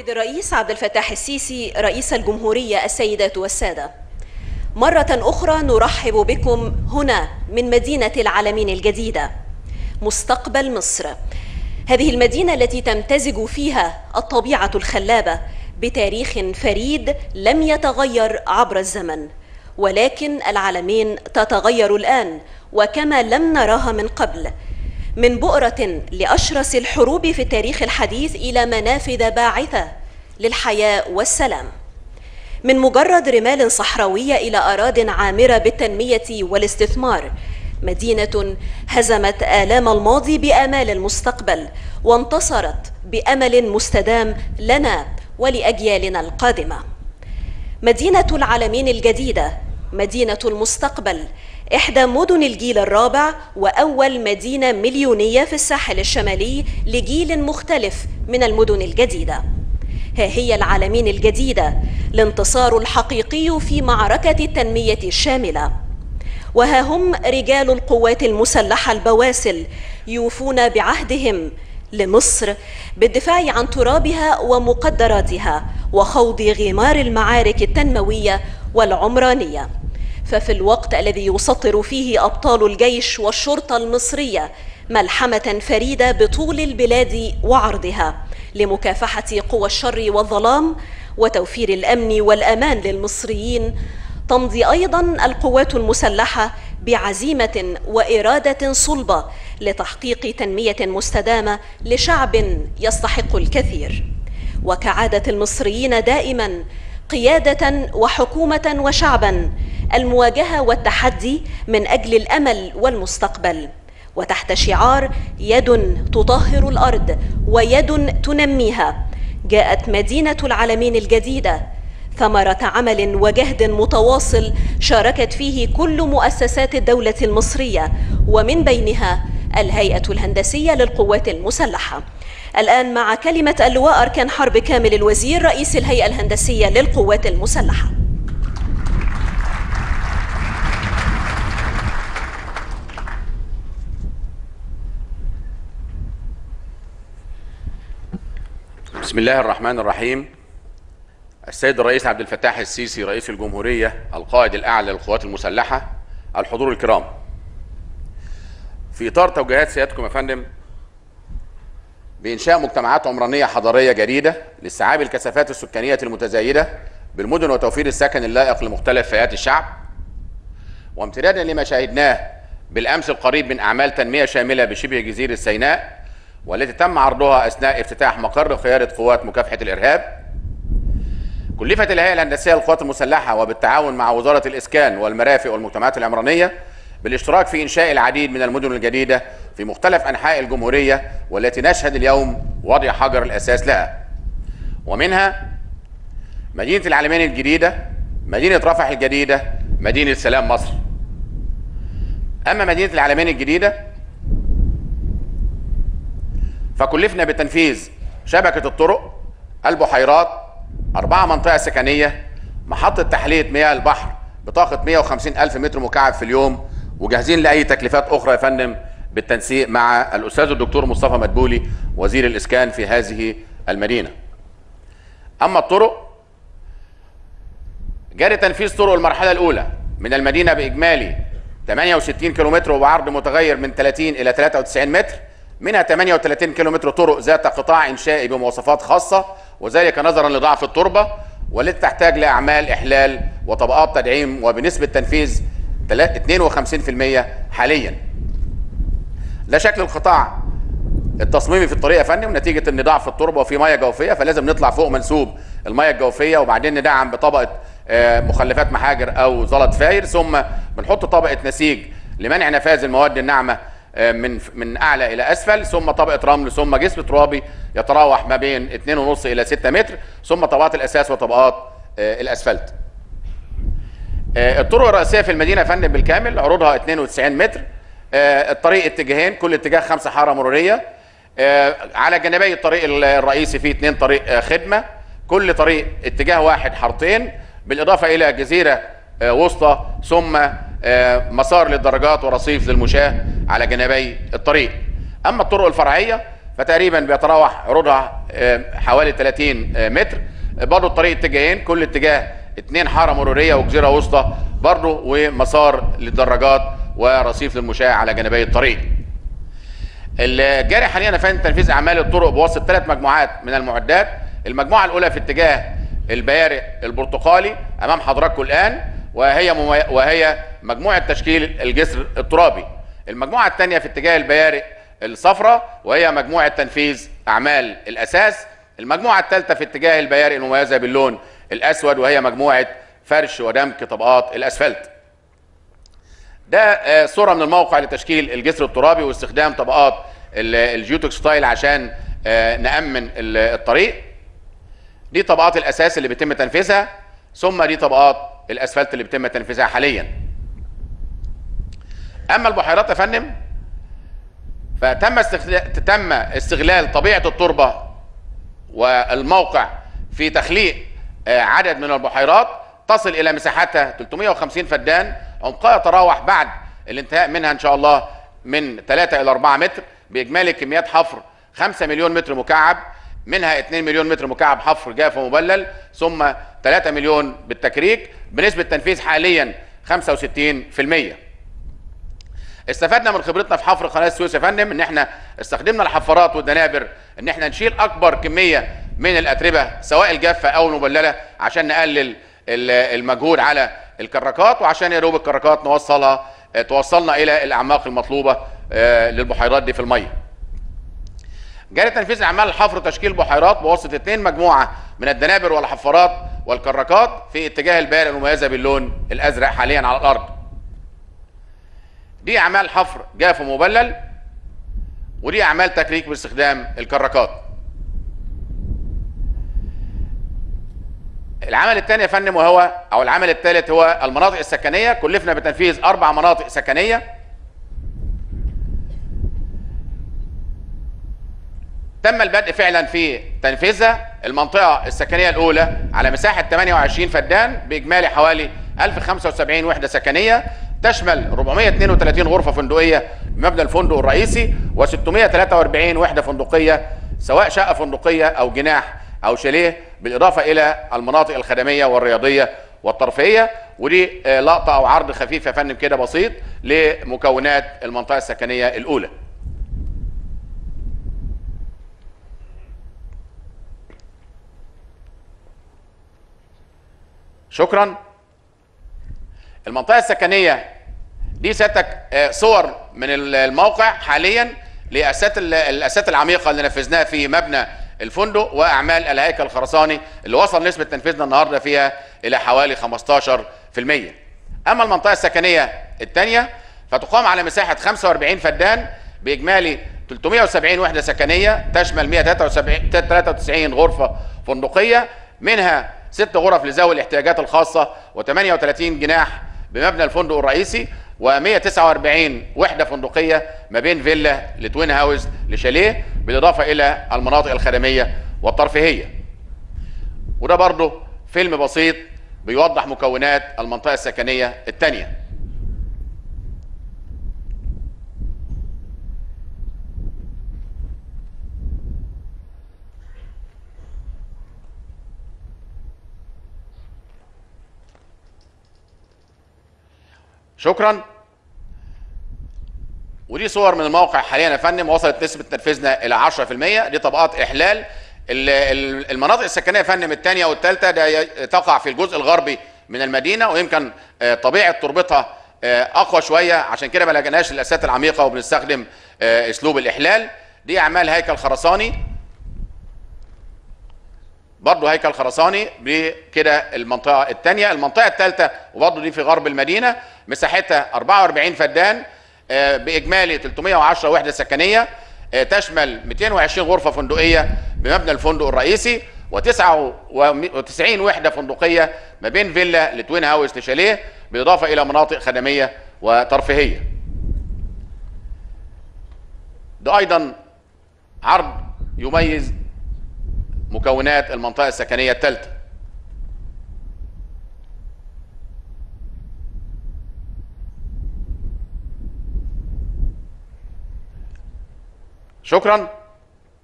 السيد الرئيس عبد الفتاح السيسي رئيس الجمهورية. السيدات والسادة، مرة أخرى نرحب بكم هنا من مدينة العلمين الجديدة، مستقبل مصر. هذه المدينة التي تمتزج فيها الطبيعة الخلابة بتاريخ فريد لم يتغير عبر الزمن، ولكن العلمين تتغير الآن وكما لم نراها من قبل، من بؤرة لأشرس الحروب في التاريخ الحديث إلى منافذ باعثة للحياة والسلام، من مجرد رمال صحراوية إلى أراضٍ عامرة بالتنمية والاستثمار، مدينة هزمت آلام الماضي بآمال المستقبل، وانتصرت بأمل مستدام لنا ولأجيالنا القادمة. مدينة العلمين الجديدة، مدينة المستقبل، إحدى مدن الجيل الرابع وأول مدينة مليونية في الساحل الشمالي لجيل مختلف من المدن الجديدة. ها هي العلمين الجديدة، الانتصار الحقيقي في معركة التنمية الشاملة. وها هم رجال القوات المسلحة البواسل يوفون بعهدهم لمصر بالدفاع عن ترابها ومقدراتها وخوض غمار المعارك التنموية والعمرانية. ففي الوقت الذي يسطر فيه أبطال الجيش والشرطة المصرية ملحمة فريدة بطول البلاد وعرضها لمكافحة قوى الشر والظلام وتوفير الأمن والأمان للمصريين، تمضي أيضا القوات المسلحة بعزيمة وإرادة صلبة لتحقيق تنمية مستدامة لشعب يستحق الكثير. وكعادة المصريين دائما، قيادة وحكومة وشعبا، المواجهة والتحدي من أجل الأمل والمستقبل، وتحت شعار يد تطهر الأرض ويد تنميها، جاءت مدينة العلمين الجديدة ثمرة عمل وجهد متواصل شاركت فيه كل مؤسسات الدولة المصرية، ومن بينها الهيئة الهندسية للقوات المسلحة. الآن مع كلمة اللواء أركان حرب كامل الوزير رئيس الهيئة الهندسية للقوات المسلحة. بسم الله الرحمن الرحيم. السيد الرئيس عبد الفتاح السيسي رئيس الجمهورية القائد الأعلى للقوات المسلحة، الحضور الكرام، في إطار توجيهات سيادتكم يا فندم بإنشاء مجتمعات عمرانية حضارية جديدة لاستيعاب الكثافات السكانية المتزايدة بالمدن وتوفير السكن اللائق لمختلف فئات الشعب، وامتدادا لما شاهدناه بالأمس القريب من أعمال تنمية شاملة بشبه جزيرة سيناء والتي تم عرضها أثناء افتتاح مقر قيادة قوات مكافحة الإرهاب، كلفت الهيئة الهندسية للقوات المسلحة وبالتعاون مع وزارة الإسكان والمرافق والمجتمعات العمرانية بالاشتراك في إنشاء العديد من المدن الجديدة في مختلف أنحاء الجمهورية والتي نشهد اليوم وضع حجر الأساس لها، ومنها مدينة العلمين الجديدة، مدينة رفح الجديدة، مدينة سلام مصر. أما مدينة العلمين الجديدة فكلفنا بتنفيذ شبكة الطرق، البحيرات، 4 منطقة سكنية، محطة تحلية مياه البحر بطاقة 150 ألف متر مكعب في اليوم، وجاهزين لأي تكليفات أخرى يا فندم بالتنسيق مع الأستاذ الدكتور مصطفى مدبولي وزير الإسكان في هذه المدينة. أما الطرق، جاري تنفيذ طرق المرحلة الأولى من المدينة بإجمالي 68 كيلومتر وبعرض متغير من 30 إلى 93 متر، منها 38 كيلومتر طرق ذات قطاع إنشائي بمواصفات خاصة، وذلك نظرا لضعف التربة والتي تحتاج لأعمال إحلال وطبقات تدعيم وبنسبة تنفيذ 52% حاليا. ده شكل القطاع التصميمي في الطريق يا فندم، نتيجة ان ضعف التربة وفي مياه جوفية فلازم نطلع فوق منسوب المياه الجوفية وبعدين ندعم بطبقة مخلفات محاجر أو زلط فاير، ثم بنحط طبقة نسيج لمنع نفاذ المواد الناعمة من أعلى إلى أسفل، ثم طبقة رمل، ثم جسم ترابي يتراوح ما بين 2.5 إلى 6 متر، ثم طبقات الأساس وطبقات الأسفلت. الطرق الرئيسية في المدينة يا فندم بالكامل عروضها 92 متر، الطريق اتجاهين، كل اتجاه 5 حارة مرورية، على جانبي الطريق الرئيسي فيه 2 طريق خدمة، كل طريق اتجاه واحد حارتين، بالإضافة إلى جزيرة وسطى، ثم مسار للدراجات ورصيف للمشاة على جانبي الطريق. أما الطرق الفرعية فتقريبا بيتراوح عروضها حوالي 30 متر. برضه الطريق اتجاهين، كل اتجاه 2 حاره مروريه وجزيره وسطى برضه، ومسار للدراجات ورصيف للمشاة على جانبي الطريق. الجاري حاليا فن تنفيذ اعمال الطرق بواسطه 3 مجموعات من المعدات. المجموعه الاولى في اتجاه البيارق البرتقالي امام حضراتكم الان، وهي مجموعه تشكيل الجسر الترابي. المجموعه الثانيه في اتجاه البيارق الصفراء، وهي مجموعه تنفيذ اعمال الاساس. المجموعه الثالثه في اتجاه البيارق المميزه باللون الاسود، وهي مجموعه فرش ودمك طبقات الاسفلت. ده صوره من الموقع لتشكيل الجسر الترابي واستخدام طبقات الجيوتكستايل عشان نأمن الطريق. دي طبقات الاساس اللي بيتم تنفيذها، ثم دي طبقات الاسفلت اللي بيتم تنفيذها حاليا. اما البحيرات يا فندم، فتم استغلال طبيعه التربه والموقع في تخليق عدد من البحيرات تصل الى مساحتها 350 فدان، عمقها يتراوح بعد الانتهاء منها ان شاء الله من 3 الى 4 متر، باجمالي كميات حفر 5 مليون متر مكعب، منها 2 مليون متر مكعب حفر جاف ومبلل، ثم 3 مليون بالتكريك، بنسبه تنفيذ حاليا 65%. استفدنا من خبرتنا في حفر قناه السويس يا فندم، ان احنا استخدمنا الحفارات والدنابر ان احنا نشيل اكبر كميه من الاتربه سواء الجافه او المبلله، عشان نقلل المجهود على الكراكات، وعشان يا دوب الكراكات توصلنا الى الاعماق المطلوبه للبحيرات دي في الميه. جاري تنفيذ اعمال الحفر وتشكيل بحيرات بواسطه 2 مجموعه من الدنابر والحفارات والكراكات في اتجاه البيارق المميزه باللون الازرق حاليا على الارض. دي اعمال حفر جاف ومبلل، ودي اعمال تكريك باستخدام الكراكات. العمل الثاني يا فندم او العمل الثالث هو المناطق السكنيه. كلفنا بتنفيذ 4 مناطق سكنيه. تم البدء فعلا في تنفيذها. المنطقه السكنيه الاولى على مساحه 28 فدان باجمالي حوالي 1075 وحده سكنيه، تشمل 432 غرفه فندقيه بمبنى الفندق الرئيسي، و643 وحده فندقيه سواء شقه فندقيه او جناح او شاليه، بالاضافه الى المناطق الخدميه والرياضيه والترفيهيه. ودي لقطه او عرض خفيف يا فندم كده بسيط لمكونات المنطقه السكنيه الاولى. شكرا. المنطقه السكنيه دي سيادتك صور من الموقع حاليا للاسات العميقه اللي نفذناها في مبنى الفندق واعمال الهيكل الخرساني اللي وصل نسبه تنفيذنا النهارده فيها الى حوالي 15%. اما المنطقه السكنيه الثانيه فتقام على مساحه 45 فدان باجمالي 370 وحده سكنيه، تشمل 193 غرفه فندقيه، منها 6 غرف لذوي الاحتياجات الخاصه و38 جناح بمبنى الفندق الرئيسي، و149 وحده فندقيه ما بين فيلا لتوين هاوس لشاليه، بالاضافه الى المناطق الخدميه والترفيهيه. وده برضه فيلم بسيط بيوضح مكونات المنطقه السكنيه الثانيه. شكرا. ودي صور من الموقع حاليا يا فندم، وصلت نسبه تنفيذنا الى 10%. دي طبقات احلال. المناطق السكنيه يا فندم الثانيه والثالثه ده تقع في الجزء الغربي من المدينه، ويمكن طبيعه تربتها اقوى شويه، عشان كده ما لقيناش الاسات العميقه وبنستخدم اسلوب الاحلال. دي اعمال هيكل خرساني، برضه هيكل خرساني بكده. المنطقه الثانيه، المنطقه الثالثه وبرضه دي في غرب المدينه، مساحتها 44 فدان باجمالي 310 وحده سكنيه، تشمل 220 غرفه فندقيه بمبنى الفندق الرئيسي، و99 وحده فندقيه ما بين فيلا لتوين هاوس لشاليه، بالاضافه الى مناطق خدميه وترفيهيه. ده ايضا عرض يميز مكونات المنطقه السكنيه الثالثه. شكرا.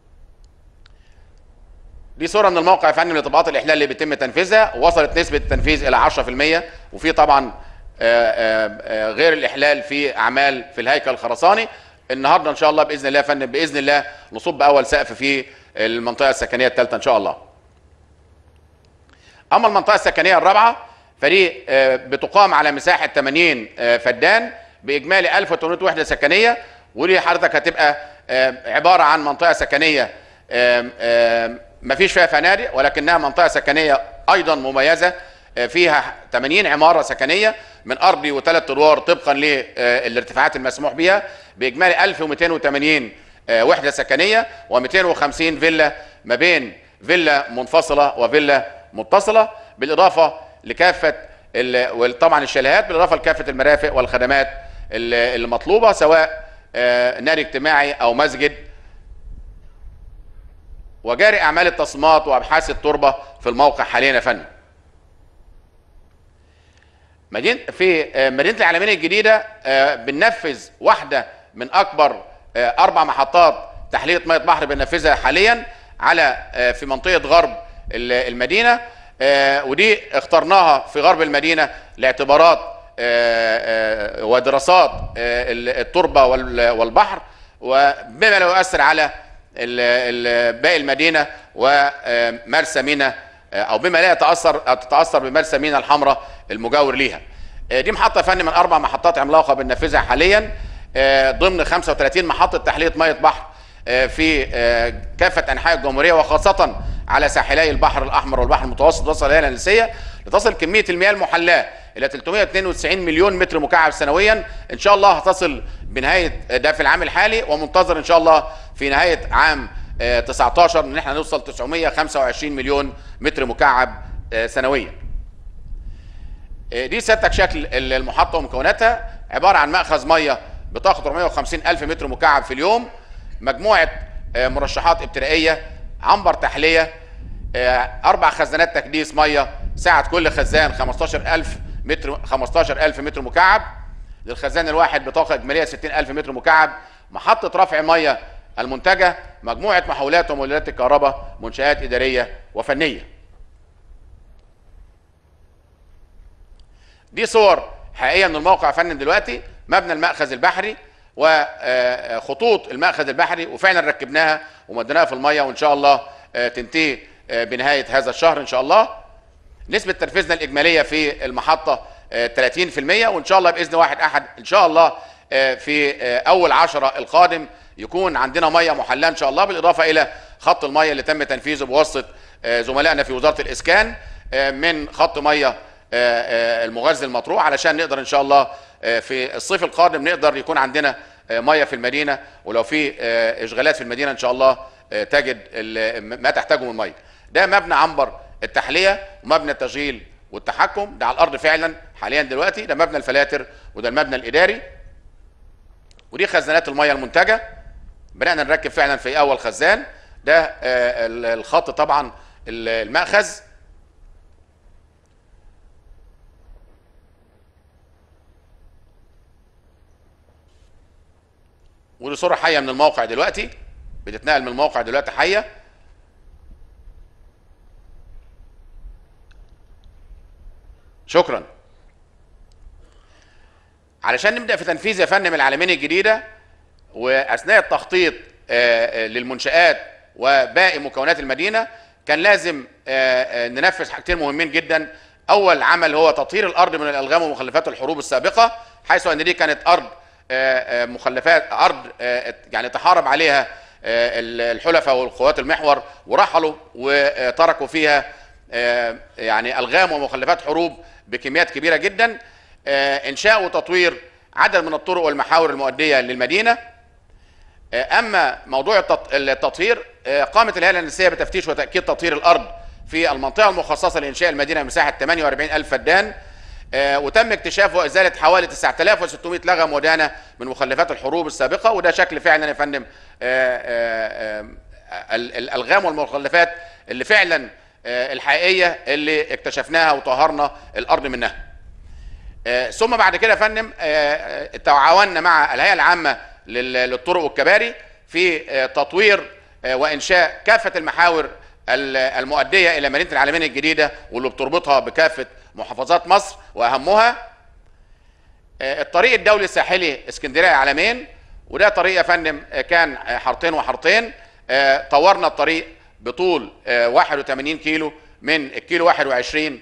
دي صوره من الموقع يا فندم لطبقات الاحلال اللي بيتم تنفيذها، وصلت نسبه التنفيذ الى 10%، وفي طبعا غير الاحلال في اعمال في الهيكل الخرساني. النهارده ان شاء الله باذن الله يا فندم، باذن الله نصب اول سقف في المنطقه السكنيه الثالثه ان شاء الله. اما المنطقه السكنيه الرابعه فدي بتقام على مساحه 80 فدان باجمالي 1800 وحده سكنيه، ودي حضرتك هتبقى عباره عن منطقه سكنيه ما فيش فيها فنادق، ولكنها منطقه سكنيه ايضا مميزه، فيها 80 عماره سكنيه من ارضي وثلاث ادوار طبقا للارتفاعات المسموح بها، باجمالي 1280 وحده سكنيه و250 فيلا، ما بين فيلا منفصله وفيلا متصله، بالاضافه لكافه طبعا الشاليهات، بالاضافه لكافه المرافق والخدمات المطلوبه، سواء نادي اجتماعي او مسجد. وجاري اعمال التصميمات وابحاث التربه في الموقع حاليا يا فندم. في مدينه العلمين الجديده بننفذ واحده من اكبر 4 محطات تحليه ميه بحر بننفذها حاليا في منطقه غرب المدينه، ودي اخترناها في غرب المدينه لاعتبارات ودراسات التربه والبحر، وبما لا يؤثر على باقي المدينه ومرسى ميناء، او بما لا تتاثر بمرسى ميناء الحمراء المجاور ليها. دي محطه فني من 4 محطات عملاقه بننفذها حاليا ضمن 35 محطه تحليه ميه بحر في كافه انحاء الجمهوريه، وخاصه على ساحلي البحر الاحمر والبحر المتوسط وسط الهيئه الهندسيه، لتصل كميه المياه المحلاه الى 392 مليون متر مكعب سنويا. ان شاء الله هتصل بنهايه ده في العام الحالي، ومنتظر ان شاء الله في نهايه عام 19 ان احنا نوصل 925 مليون متر مكعب سنويا. دي سيادتك شكل المحطه ومكوناتها، عباره عن مأخذ ميه بطاقه 450 الف متر مكعب في اليوم، مجموعه مرشحات ابتدائيه، عنبر تحليه، 4 خزانات تكديس ميه، سعه كل خزان 15000 متر مكعب، للخزان الواحد بطاقه اجماليه 60000 متر مكعب، محطه رفع ميه المنتجه، مجموعه محولات ومولدات الكهرباء، منشآت اداريه وفنيه. دي صور حقيقيه من الموقع يا فندم. دلوقتي مبنى المأخذ البحري وخطوط المأخذ البحري، وفعلا ركبناها ومديناها في الميه، وان شاء الله تنتهي بنهايه هذا الشهر ان شاء الله. نسبه تنفيذنا الاجماليه في المحطه 30%، وان شاء الله باذن واحد احد ان شاء الله في اول 10 القادم يكون عندنا ميه محلاه ان شاء الله، بالاضافه الى خط الميه اللي تم تنفيذه بواسطه زملائنا في وزاره الاسكان من خط ميه المغذي المطروح، علشان نقدر ان شاء الله في الصيف القادم نقدر يكون عندنا ميه في المدينه، ولو في اشغالات في المدينه ان شاء الله تجد ما تحتاجه من ميه. ده مبنى عنبر التحليه ومبنى التشغيل والتحكم، ده على الارض فعلا حاليا دلوقتي. ده مبنى الفلاتر وده المبنى الاداري، ودي خزانات الميه المنتجه. بدانا نركب فعلا في اول خزان، ده الخط طبعا المأخذ. ودي صوره حيه من الموقع دلوقتي، بتتنقل من الموقع دلوقتي حيه. شكرا. علشان نبدا في تنفيذ يا فندم العلمين الجديده، واثناء التخطيط للمنشآت وباقي مكونات المدينه، كان لازم ننفذ حاجتين مهمين جدا. اول عمل هو تطهير الارض من الالغام ومخلفات الحروب السابقه، حيث ان دي كانت ارض مخلفات، ارض يعني تحارب عليها الحلفاء والقوات المحور، ورحلوا وتركوا فيها يعني الغام ومخلفات حروب بكميات كبيره جدا. انشاء وتطوير عدد من الطرق والمحاور المؤديه للمدينه. اما موضوع التطهير، قامت الهيئه الهندسيه بتفتيش وتاكيد تطهير الارض في المنطقه المخصصه لانشاء المدينه مساحه 48000 فدان، وتم اكتشاف وازاله حوالي 9600 لغم ودانه من مخلفات الحروب السابقه. وده شكل فعلا يا فندم الالغام والمخلفات اللي فعلا الحقيقيه اللي اكتشفناها وطهرنا الارض منها. ثم بعد كده يا فندم تعاوننا مع الهيئه العامه للطرق والكباري في تطوير وانشاء كافه المحاور المؤدية إلى مدينة العلمين الجديدة واللي بتربطها بكافة محافظات مصر وأهمها الطريق الدولي الساحلي اسكندرية العلمين. وده طريق يا فندم كان حارتين وحارتين، طورنا الطريق بطول 81 كيلو من الكيلو 21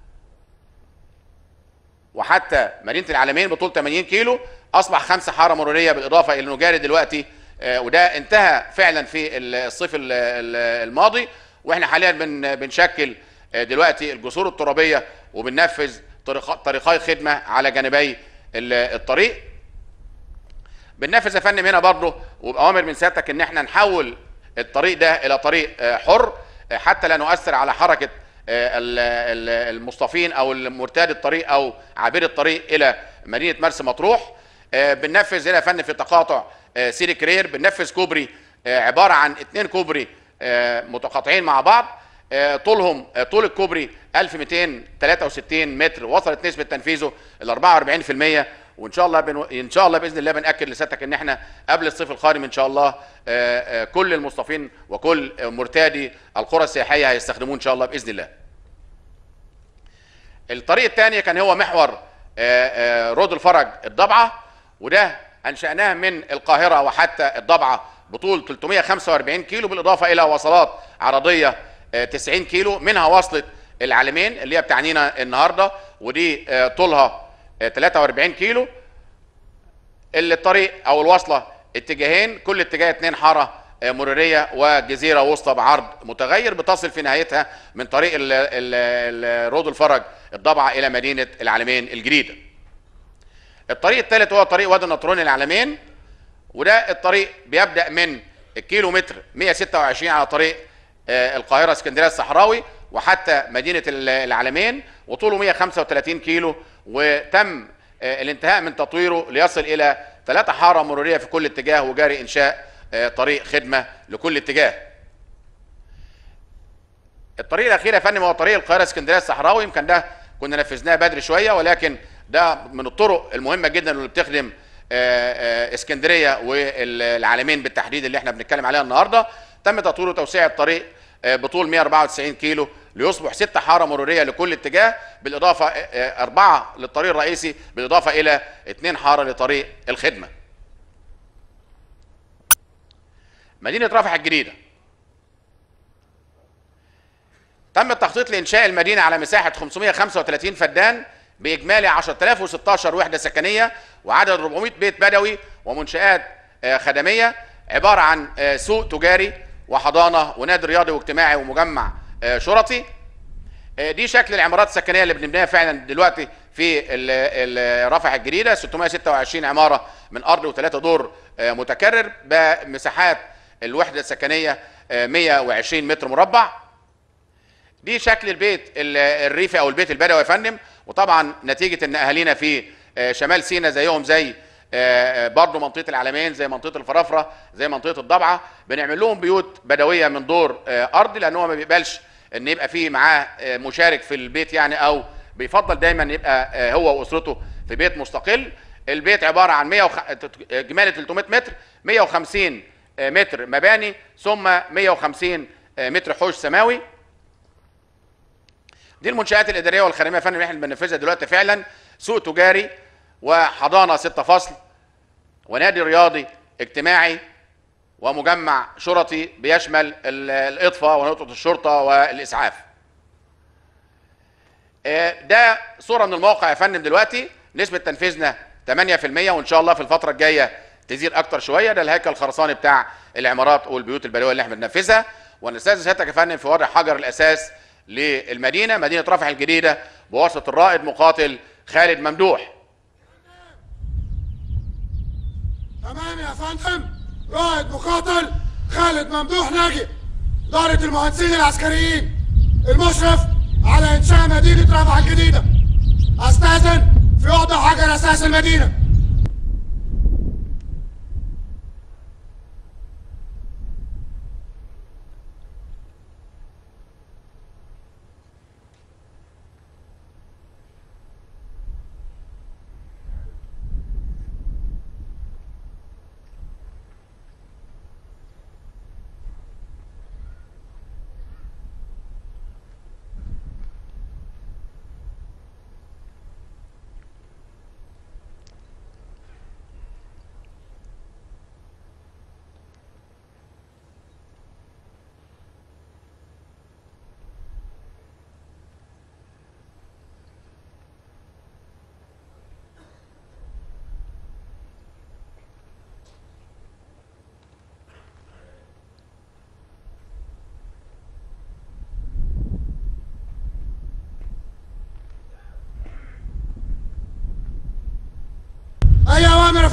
وحتى مدينة العلمين بطول 80 كيلو، أصبح 5 حارة مرورية بالإضافة إلى إنه جاري دلوقتي، وده انتهى فعلا في الصيف الماضي. واحنا حاليا بنشكل دلوقتي الجسور الترابية وبننفذ طريقي خدمة على جانبي الطريق. بننفذ يا فندم هنا برضه وبأوامر من سيادتك ان احنا نحول الطريق ده الى طريق حر حتى لا نؤثر على حركة المصطفين او المرتاد الطريق او عابر الطريق الى مدينة مرسى مطروح. بننفذ هنا يا فندم في تقاطع سيري كرير، بننفذ كوبري عبارة عن 2 كوبري متقاطعين مع بعض، طول الكوبري 1263 متر، وصلت نسبة تنفيذه ل 44%. وان شاء الله باذن الله بنأكد لسيادتك ان احنا قبل الصيف القادم ان شاء الله كل المصطفين وكل مرتادي القرى السياحيه هيستخدموه ان شاء الله باذن الله. الطريق الثاني كان هو محور رود الفرج الضبعه، وده انشأناه من القاهره وحتى الضبعه بطول 345 كيلو بالاضافه الى وصلات عرضيه 90 كيلو، منها وصله العلمين اللي هي بتعنينا النهارده ودي طولها 43 كيلو. الطريق او الوصله اتجاهين، كل اتجاه 2 حاره مروريه وجزيره وسطى بعرض متغير بتصل في نهايتها من طريق رود الفرج الضبعه الى مدينه العلمين الجديده. الطريق الثالث هو طريق وادي النطرون العلمين، وده الطريق بيبدا من الكيلومتر 126 على طريق القاهره اسكندريه الصحراوي وحتى مدينه العلمين، وطوله 135 كيلو، وتم الانتهاء من تطويره ليصل الى 3 حاره مروريه في كل اتجاه، وجاري انشاء طريق خدمه لكل اتجاه. الطريق الاخير يا فندم هو طريق القاهره اسكندريه الصحراوي، يمكن ده كنا نفذناه بدري شويه، ولكن ده من الطرق المهمه جدا اللي بتخدم اسكندريه والعلمين بالتحديد اللي احنا بنتكلم عليها النهارده. تم تطوير وتوسيع الطريق بطول 194 كيلو ليصبح 6 حاره مروريه لكل اتجاه، بالاضافه 4 للطريق الرئيسي، بالاضافه الى 2 حاره لطريق الخدمه. مدينه رفح الجديده تم التخطيط لانشاء المدينه على مساحه 535 فدان باجمالي 10016 وحده سكنيه وعدد 400 بيت بدوي ومنشآت خدميه، عباره عن سوق تجاري وحضانه ونادي رياضي واجتماعي ومجمع شرطي. دي شكل العمارات السكنيه اللي بنبنيها فعلا دلوقتي في رفح الجديده، 626 عماره من ارض و3 دور متكرر بمساحات الوحده السكنيه 120 متر مربع. دي شكل البيت الريفي او البيت البدوي يا فندم، وطبعا نتيجه ان اهالينا في شمال سيناء زيهم زي برضه منطقه العلمين، زي منطقه الفرافره، زي منطقه الضبعه، بنعمل لهم بيوت بدويه من دور ارضي، لان هو ما بيقبلش ان يبقى فيه معاه مشارك في البيت يعني، او بيفضل دايما يبقى هو واسرته في بيت مستقل. البيت عباره عن اجمالي 300 متر، 150 متر مباني ثم 150 متر حوش سماوي. دي المنشآت الإدارية والخدمية يا فندم اللي احنا بننفذها دلوقتي فعلا، سوق تجاري وحضانة 6 فصل ونادي رياضي اجتماعي ومجمع شرطي بيشمل الإطفاء ونقطة الشرطة والإسعاف. ده صورة من الموقع يا فندم دلوقتي، نسبة تنفيذنا 8% وإن شاء الله في الفترة الجاية تزيد أكتر شوية. ده الهيكل الخرساني بتاع العمارات والبيوت البدوية اللي احنا بننفذها، ونستاذن سيادتك يا فندم في وضع حجر الأساس للمدينة، مدينة رفح الجديدة بواسطة الرائد مقاتل خالد ممدوح. تمام يا فندم، رائد مقاتل خالد ممدوح ناجي، إدارة المهندسين العسكريين المشرف على إنشاء مدينة رفح الجديدة. أستاذن في وضع حجر أساس المدينة.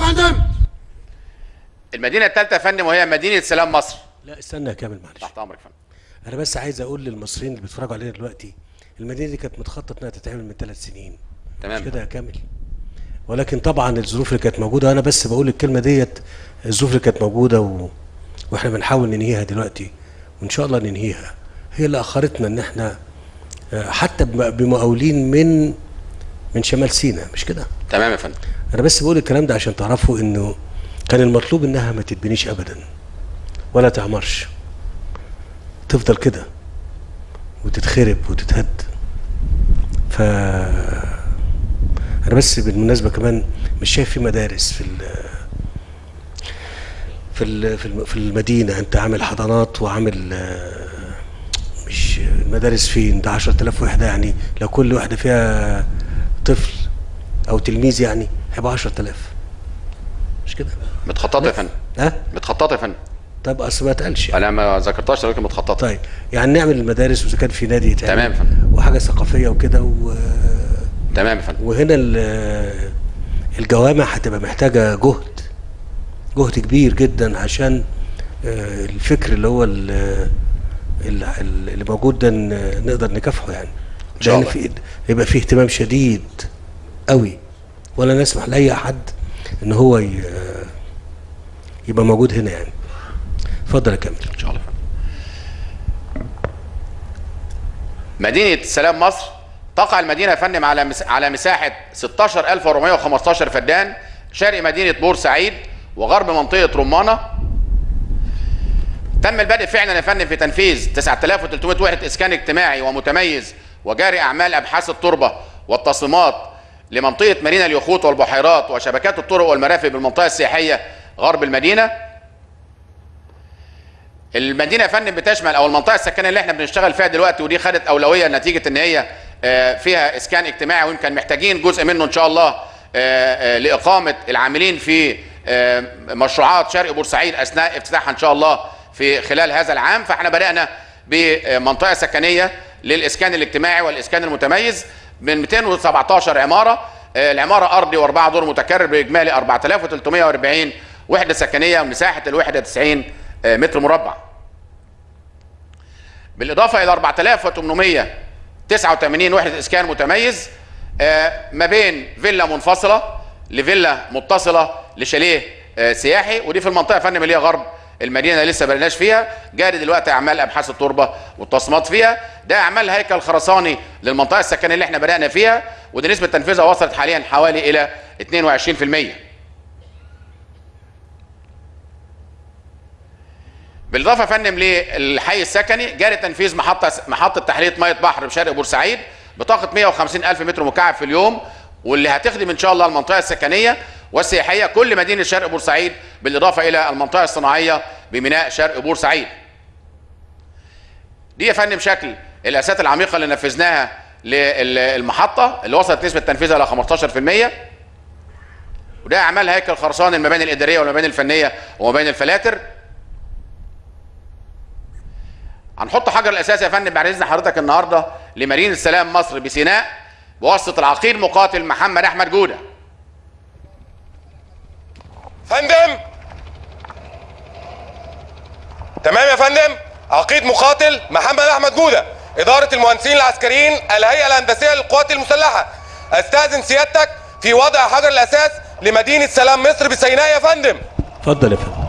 فندم. المدينه الثالثه يا فندم وهي مدينه سلام مصر. لا استنى يا كامل معلش. تحت امرك يا فندم. انا بس عايز اقول للمصريين اللي بيتفرجوا علينا دلوقتي، المدينه دي كانت متخطط انها تتعمل من 3 سنين. تمام. مش كده يا كامل؟ ولكن طبعا الظروف اللي كانت موجوده، انا بس بقول الكلمه ديت، الظروف اللي كانت موجوده واحنا بنحاول ننهيها دلوقتي، وان شاء الله ننهيها، هي اللي اخرتنا ان احنا حتى بمقاولين من شمال سيناء، مش كده؟ تمام يا فندم. انا بس بقول الكلام ده عشان تعرفوا انه كان المطلوب انها ما تتبنيش ابدا ولا تعمرش، تفضل كده وتتخرب وتتهد. انا بس بالمناسبه كمان مش شايف في مدارس في المدينه. انت عامل حضانات وعامل مش المدارس فين؟ ده 10,000 وحده، يعني لو كل وحده فيها طفل او تلميذ يعني هيبقى 10,000، مش كده؟ متخططه يا فندم. ها؟ متخططه يا فندم. طب اصل ما اتقالش يعني. انا ما ذكرتهاش ولكن متخططه. طيب يعني نعمل المدارس، واذا كان في نادي يتعمل. تمام يا فندم. وحاجه ثقافيه وكده تمام يا فندم. وهنا الجوامع هتبقى محتاجه جهد كبير جدا عشان الفكر اللي هو اللي موجود ده نقدر نكافحه يعني. ان شاء الله. يبقى فيه اهتمام شديد قوي، ولا نسمح لاي احد ان هو يبقى موجود هنا يعني. اتفضل يا كامل. ان شاء الله. مدينه سلام مصر تقع المدينه يا فندم على مساحه 16,415 فدان، شرق مدينه بورسعيد وغرب منطقه رمانه. تم البدء فعلا يا فندم في تنفيذ 9,300 وحده اسكان اجتماعي ومتميز، وجاري اعمال ابحاث التربه والتصميمات لمنطقه مارينا اليخوت والبحيرات وشبكات الطرق والمرافق بالمنطقه السياحيه غرب المدينه. المدينه يا فندم بتشمل او المنطقه السكنيه اللي احنا بنشتغل فيها دلوقتي، ودي خدت اولويه نتيجه ان هي فيها اسكان اجتماعي، ويمكن محتاجين جزء منه ان شاء الله لاقامه العاملين في مشروعات شرق بورسعيد اثناء افتتاحها ان شاء الله في خلال هذا العام. فاحنا بدانا بمنطقه سكنيه للاسكان الاجتماعي والاسكان المتميز من 217 عماره، العماره ارضي واربعه دور متكرر باجمالي 4,340 وحده سكنيه، ومساحه الوحده 90 متر مربع، بالاضافه الى 4,889 وحده اسكان متميز ما بين فيلا منفصله لفيلا متصله لشاليه سياحي، ودي في المنطقه يا فندم اللي هي غرب المدينه لسه بلناش فيها. جاري دلوقتي اعمال ابحاث التربه والتصميمات فيها. ده اعمال هيكل خرساني للمنطقه السكنيه اللي احنا بدانا فيها، ودي نسبه تنفيذها وصلت حاليا حوالي الى 22%. بالاضافه يا فندم للحي السكني جاري تنفيذ محطه تحليه ميه بحر بشرق بورسعيد بطاقه 150,000 متر مكعب في اليوم، واللي هتخدم ان شاء الله المنطقه السكنيه والسياحيه كل مدينه شرق بورسعيد، بالاضافه الى المنطقه الصناعيه بميناء شرق بورسعيد. دي يا فندم شكل الاساسات العميقه اللي نفذناها للمحطه اللي وصلت نسبه تنفيذها ل 15%. وده اعمال هيكل خرسان المباني الاداريه والمباني الفنيه ومباني الفلاتر. هنحط حجر الاساس يا فندم بعد اذن حضرتك النهارده لمدينه سلام مصر بسيناء بواسطه العقيد مقاتل محمد احمد جوده. فندم. تمام يا فندم. عقيد مقاتل محمد احمد جوده، اداره المهندسين العسكريين الهيئه الهندسيه للقوات المسلحه. استاذن سيادتك في وضع حجر الاساس لمدينه سلام مصر بسيناء يا فندم. اتفضل يا فندم.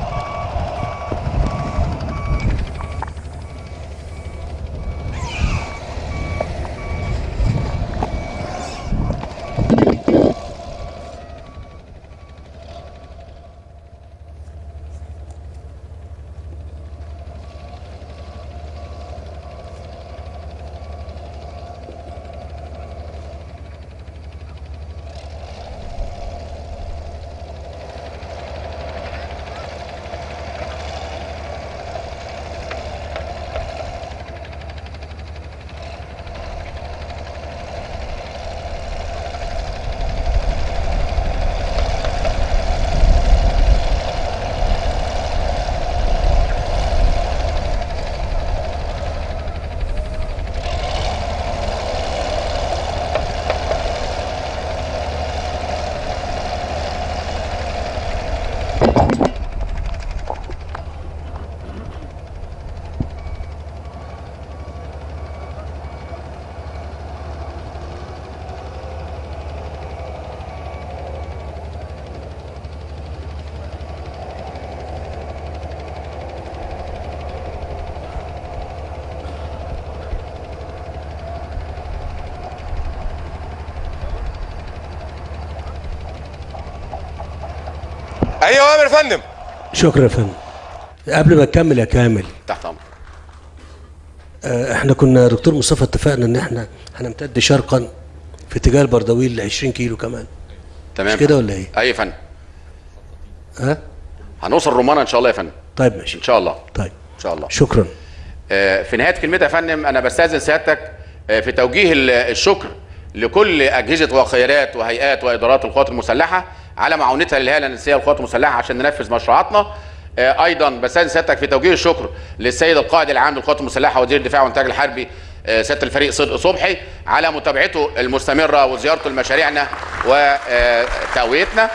اي اوامر يا فندم. شكرا يا فندم. قبل ما تكمل يا كامل، تحت امر. احنا كنا دكتور مصطفى اتفقنا ان احنا هنمتد شرقا في اتجاه البردويل ل 20 كيلو كمان. تمام مش كده ولا ايه؟ اي يا فندم. ها؟ هنوصل رمانه ان شاء الله يا فندم. طيب ماشي ان شاء الله. طيب ان شاء الله. شكرا. في نهايه كلمتي يا فندم انا بستاذن سيادتك في توجيه الشكر لكل اجهزه وقيادات وهيئات وادارات القوات المسلحه على معاونتها للهيئه الهندسيه للقوات المسلحه عشان ننفذ مشروعاتنا. ايضا بستاذن سيادتك في توجيه الشكر للسيد القائد العام للقوات المسلحه وزير الدفاع والانتاج الحربي سياده الفريق صدق صبحي على متابعته المستمره وزيارته لمشاريعنا وتقويتنا.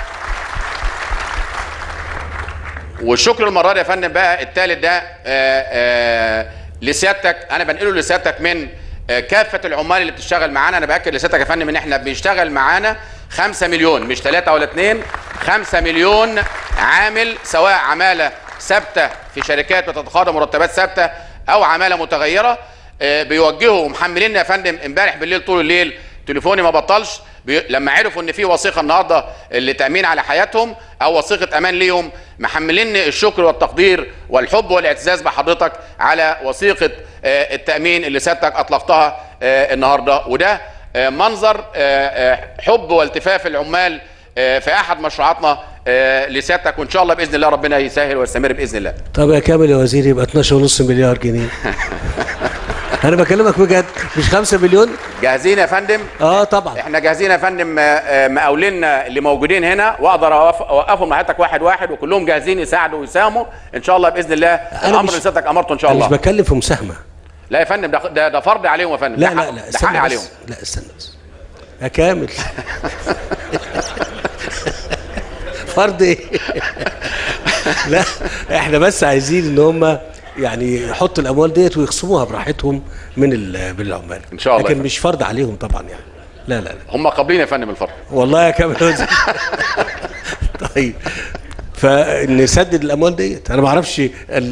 والشكر المره دي يا فندم بقى الثالث ده لسيادتك، انا بنقله لسيادتك من كافه العمال اللي بتشتغل معانا. انا باكد لسيادتك يا فندم ان احنا بيشتغل معانا 5 مليون مش 3 ولا 2، 5 مليون عامل، سواء عماله ثابته في شركات بتتقاضى مرتبات ثابته او عماله متغيره. بيوجهوا محملين يا فندم امبارح بالليل طول الليل تليفوني ما بطلش لما عرفوا ان في وثيقه النهارده للتامين على حياتهم او وثيقه امان ليهم، محملين الشكر والتقدير والحب والاعتزاز بحضرتك على وثيقه التامين اللي سيادتك اطلقتها النهارده. وده منظر حب والتفاف العمال في احد مشروعاتنا لسيادتك، وان شاء الله باذن الله ربنا يسهل ويستمر باذن الله. طب يا كامل يا وزير يبقى 12.5 مليار جنيه. انا بكلمك بجد، مش 5 مليون. جاهزين يا فندم؟ طبعا احنا جاهزين يا فندم. مقاوليننا اللي موجودين هنا واقدر اوقفهم مع حضرتك واحد واحد، وكلهم جاهزين يساعدوا ويساهموا ان شاء الله باذن الله. الامر اللي سيادتك امرته ان شاء الله. مش بتكلم في مساهمه. لا يا فندم، ده فرض عليهم يا فندم. لا ده حق عليهم. لا استنى بس يا كامل. فرض ايه؟ لا احنا بس عايزين ان هم يعني يحطوا الاموال ديت ويقسموها براحتهم من العمال ان شاء الله، لكن مش فرض عليهم طبعا يعني. لا هم قابلين يا فندم الفرض والله يا كامل. طيب فنسدد الاموال ديت. انا ما اعرفش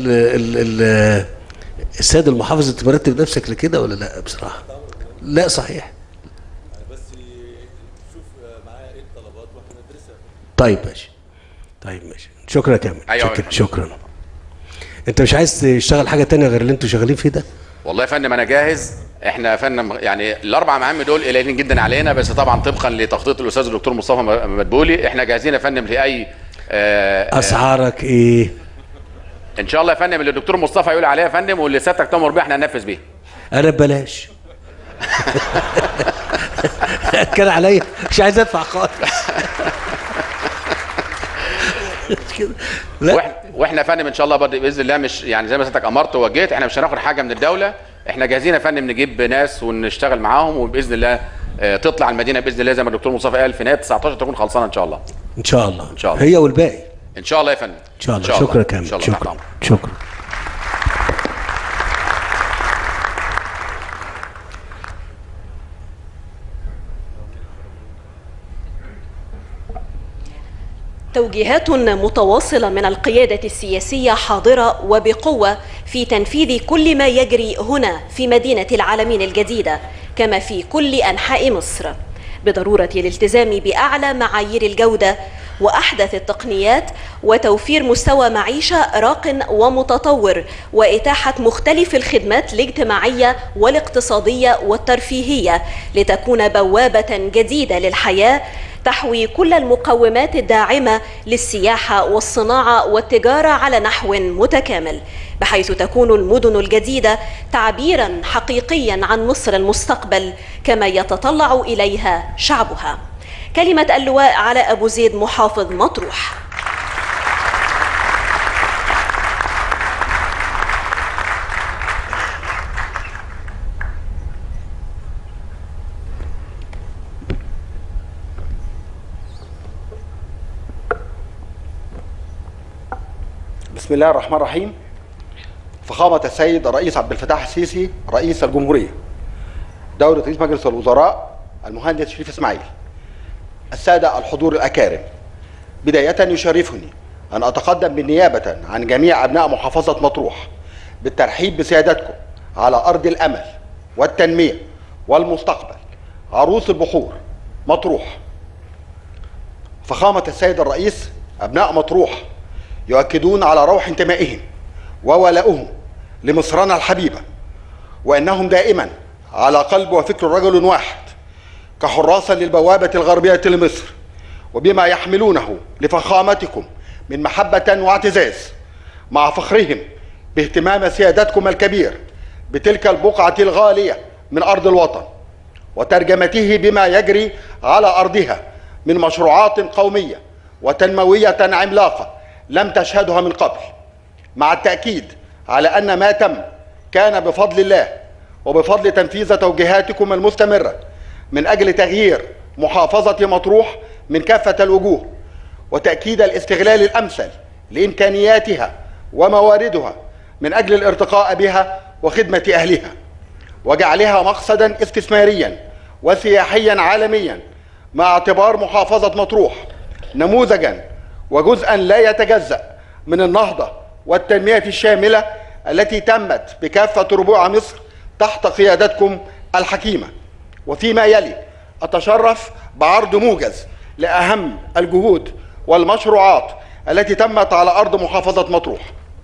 السيد المحافظ انت مرتب نفسك لكده ولا لا بصراحه؟ لا صحيح. بس شوف معايا ايه الطلبات واحنا ندرسها. طيب ماشي. شكرا يا كامل. أيوة شكرا. انت مش عايز تشتغل حاجه تانية غير اللي انتوا شغالين فيه ده؟ والله يا فندم انا جاهز. احنا يا فندم يعني الاربع مهام دول قليلين جدا علينا، بس طبعا طبقا لتخطيط الاستاذ الدكتور مصطفى مدبولي احنا جاهزين يا فندم لاي اسعارك ايه؟ ان شاء الله يا فندم اللي الدكتور مصطفى يقول عليها يا فندم واللي سيادتك تامر بيه احنا هننفذ بيه. انا ببلاش. كان عليا مش عايز ادفع خالص. واحنا يا فندم ان شاء الله باذن الله مش يعني زي ما سيادتك امرت ووجهت، احنا مش هناخد حاجه من الدوله. احنا جاهزين يا فندم نجيب ناس ونشتغل معاهم، وباذن الله تطلع المدينه باذن الله زي ما الدكتور مصطفى قال في نهايه 19 تكون خلصانه ان شاء الله. ان شاء الله هي والباقي ان شاء الله يا فندم. ان شاء الله. شكرا كامل. شكرا. توجيهات متواصلة من القيادة السياسية حاضرة وبقوة في تنفيذ كل ما يجري هنا في مدينة العالمين الجديدة كما في كل أنحاء مصر، بضرورة الالتزام بأعلى معايير الجودة وأحدث التقنيات وتوفير مستوى معيشة راق ومتطور وإتاحة مختلف الخدمات الاجتماعية والاقتصادية والترفيهية لتكون بوابة جديدة للحياة تحوي كل المقومات الداعمة للسياحة والصناعة والتجارة على نحو متكامل، بحيث تكون المدن الجديدة تعبيراً حقيقياً عن مصر المستقبل كما يتطلع إليها شعبها. كلمة اللواء علاء أبو زيد محافظ مطروح. بسم الله الرحمن الرحيم. فخامة السيد الرئيس عبد الفتاح السيسي رئيس الجمهورية، دولة رئيس مجلس الوزراء المهندس شريف اسماعيل، السادة الحضور الأكارم، بداية يشرفني أن أتقدم بالنيابة عن جميع أبناء محافظة مطروح بالترحيب بسيادتكم على أرض الأمل والتنمية والمستقبل، عروس البحور مطروح. فخامة السيد الرئيس أبناء مطروح يؤكدون على روح انتمائهم وولائهم لمصرنا الحبيبة، وأنهم دائما على قلب وفكر رجل واحد كحراس للبوابة الغربية لمصر، وبما يحملونه لفخامتكم من محبة واعتزاز، مع فخرهم باهتمام سيادتكم الكبير بتلك البقعة الغالية من أرض الوطن، وترجمته بما يجري على أرضها من مشروعات قومية وتنموية عملاقة لم تشهدها من قبل، مع التأكيد على أن ما تم كان بفضل الله وبفضل تنفيذ توجيهاتكم المستمرة من أجل تغيير محافظة مطروح من كافة الوجوه، وتأكيد الاستغلال الأمثل لإمكانياتها ومواردها من أجل الارتقاء بها وخدمة أهلها، وجعلها مقصدا استثماريا وسياحيا عالميا، مع اعتبار محافظة مطروح نموذجا وجزءا لا يتجزأ من النهضة والتنمية الشاملة التي تمت بكافة ربوع مصر تحت قيادتكم الحكيمة. وفيما يلي أتشرف بعرض موجز لأهم الجهود والمشروعات التي تمت على أرض محافظة مطروح.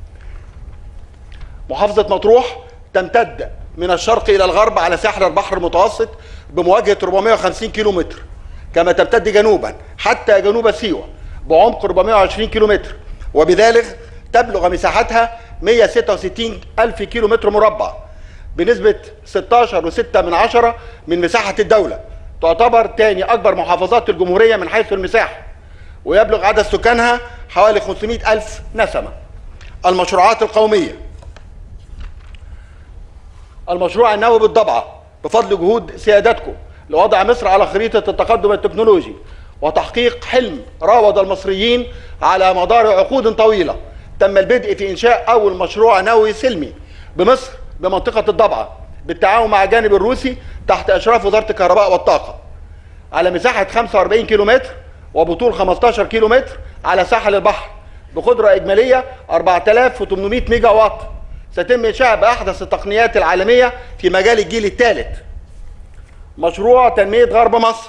محافظة مطروح تمتد من الشرق إلى الغرب على ساحل البحر المتوسط بمواجهة 450 كيلومتر، كما تمتد جنوبا حتى جنوب سيوة بعمق 420 كيلومتر، وبذلك تبلغ مساحتها 166 ألف كيلومتر مربع بنسبة 16.6% من مساحة الدولة. تعتبر تاني أكبر محافظات الجمهورية من حيث المساحة، ويبلغ عدد سكانها حوالي 500 ألف نسمة. المشروعات القومية: المشروع النووي بالضبعة بفضل جهود سيادتكم لوضع مصر على خريطة التقدم التكنولوجي وتحقيق حلم راود المصريين على مدار عقود طويلة، تم البدء في إنشاء أول مشروع نووي سلمي بمصر بمنطقة الضبعة بالتعاون مع الجانب الروسي تحت إشراف وزارة الكهرباء والطاقة، على مساحة 45 كيلومتر وبطول 15 كيلومتر على ساحل البحر بقدرة إجمالية 4800 ميجا واط. سيتم إنشاء بأحدث التقنيات العالمية في مجال الجيل الثالث. مشروع تنمية غرب مصر: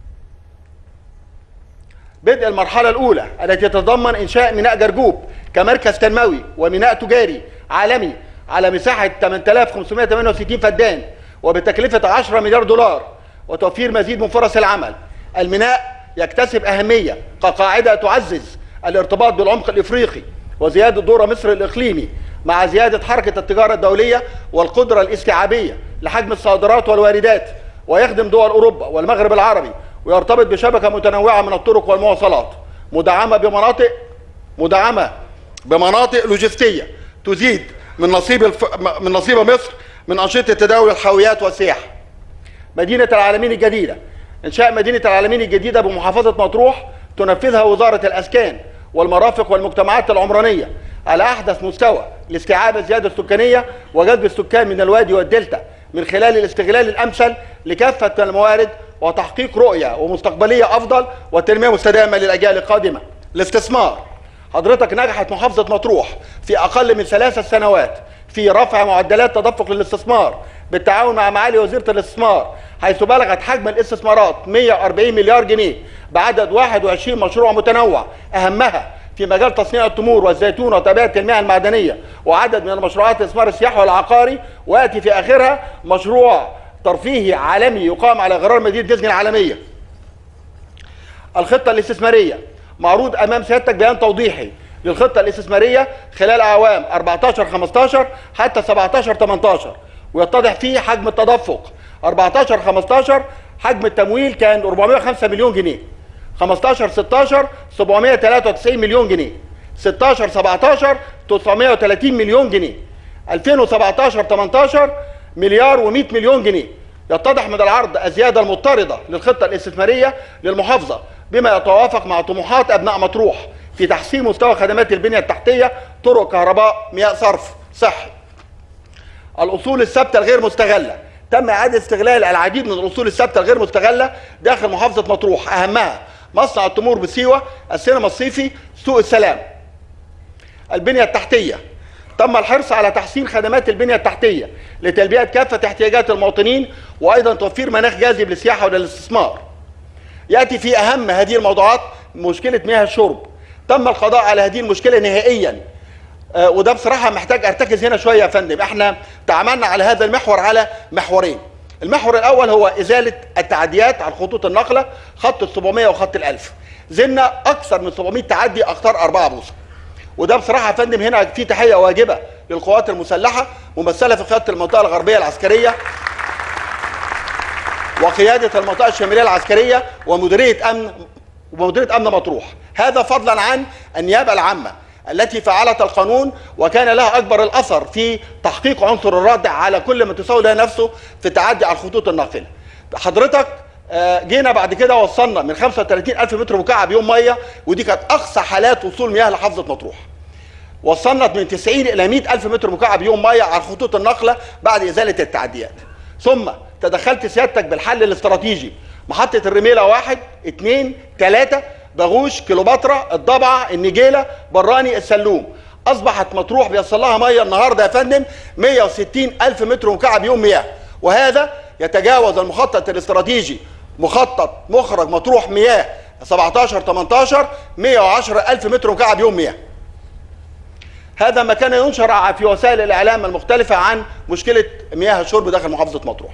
بدء المرحلة الأولى التي تتضمن إنشاء ميناء جرجوب كمركز تنموي وميناء تجاري عالمي على مساحة 8568 فدان وبتكلفة 10 مليار دولار، وتوفير مزيد من فرص العمل. الميناء يكتسب أهمية كقاعدة تعزز الارتباط بالعمق الإفريقي وزيادة دور مصر الإقليمي، مع زيادة حركة التجارة الدولية والقدرة الاستيعابية لحجم الصادرات والواردات، ويخدم دول أوروبا والمغرب العربي، ويرتبط بشبكة متنوعة من الطرق والمواصلات، مدعمة بمناطق لوجستية تزيد من نصيب مصر من أنشطة تداول الحاويات والسياحة. مدينة العالمين الجديدة: إنشاء مدينة العالمين الجديدة بمحافظة مطروح تنفذها وزارة الأسكان والمرافق والمجتمعات العمرانية على أحدث مستوى لاستيعاب الزيادة السكانية وجذب السكان من الوادي والدلتا من خلال الاستغلال الأمثل لكافة الموارد وتحقيق رؤية ومستقبلية أفضل وتنمية مستدامة للأجيال القادمة. الاستثمار: حضرتك نجحت محافظة مطروح في أقل من 3 سنوات في رفع معدلات تدفق للاستثمار بالتعاون مع معالي وزيرة الاستثمار، حيث بلغت حجم الاستثمارات 140 مليار جنيه بعدد 21 مشروع متنوع، أهمها في مجال تصنيع التمور والزيتون وتبادل المياه المعدنية، وعدد من المشروعات الاستثمار السياحي والعقاري، ويأتي في آخرها مشروع ترفيهي عالمي يقام على غرار مدينة ديزني العالمية. الخطة الاستثمارية: معروض أمام سيادتك بيان توضيحي للخطة الاستثمارية خلال أعوام 14-15 حتى 17-18، ويتضح فيه حجم التدفق. 14-15 حجم التمويل كان 405 مليون جنيه، 15-16 793 مليون جنيه، 16-17 930 مليون جنيه، 2017-18 مليار و100 مليون جنيه. يتضح من العرض الزيادة المضطردة للخطة الاستثمارية للمحافظة بما يتوافق مع طموحات أبناء مطروح في تحسين مستوى خدمات البنية التحتية، طرق كهرباء، مياه صرف صحي. الأصول الثابتة الغير مستغلة: تم إعادة استغلال العديد من الأصول الثابتة الغير مستغلة داخل محافظة مطروح، أهمها مصنع التمور بسيوة، السينما الصيفي، سوق السلام. البنية التحتية: تم الحرص على تحسين خدمات البنية التحتية لتلبية كافة احتياجات المواطنين، وأيضا توفير مناخ جاذب للسياحة وللاستثمار. يأتي في أهم هذه الموضوعات مشكلة مياه الشرب. تم القضاء على هذه المشكله نهائيا. وده بصراحه محتاج ارتكز هنا شويه يا فندم. احنا تعاملنا على هذا المحور على محورين. المحور الاول هو ازاله التعديات على خطوط النقله، خط ال 700 وخط ال 1000. زلنا اكثر من 700 تعدي اقطار 4 بوصه. وده بصراحه يا فندم هنا في تحيه واجبه للقوات المسلحه ممثله في قياده المنطقه الغربيه العسكريه وقياده المنطقه الشماليه العسكريه ومديريه امن مطروح. هذا فضلا عن النيابه العامه التي فعلت القانون وكان لها اكبر الاثر في تحقيق عنصر الردع على كل من تساوي له نفسه في التعدي على الخطوط الناقله. حضرتك جينا بعد كده وصلنا من 35,000 متر مكعب يوم ميه، ودي كانت اقصى حالات وصول مياه لحافظه مطروح. وصلنا من 90 الى 100,000 متر مكعب يوم ميه على خطوط النقله بعد ازاله التعديات. ثم تدخلت سيادتك بالحل الاستراتيجي، محطه الرميله 1 2 3 باغوش كيلوباترا الضبعه النجيله براني السلوم. اصبحت مطروح بيصل لها ميه النهارده يا فندم 160,000 متر مكعب يوم مياه، وهذا يتجاوز المخطط الاستراتيجي مخطط مخرج مطروح مياه 17 18 110,000 متر مكعب يوم مياه. هذا ما كان ينشر في وسائل الاعلام المختلفه عن مشكله مياه الشرب داخل محافظه مطروح.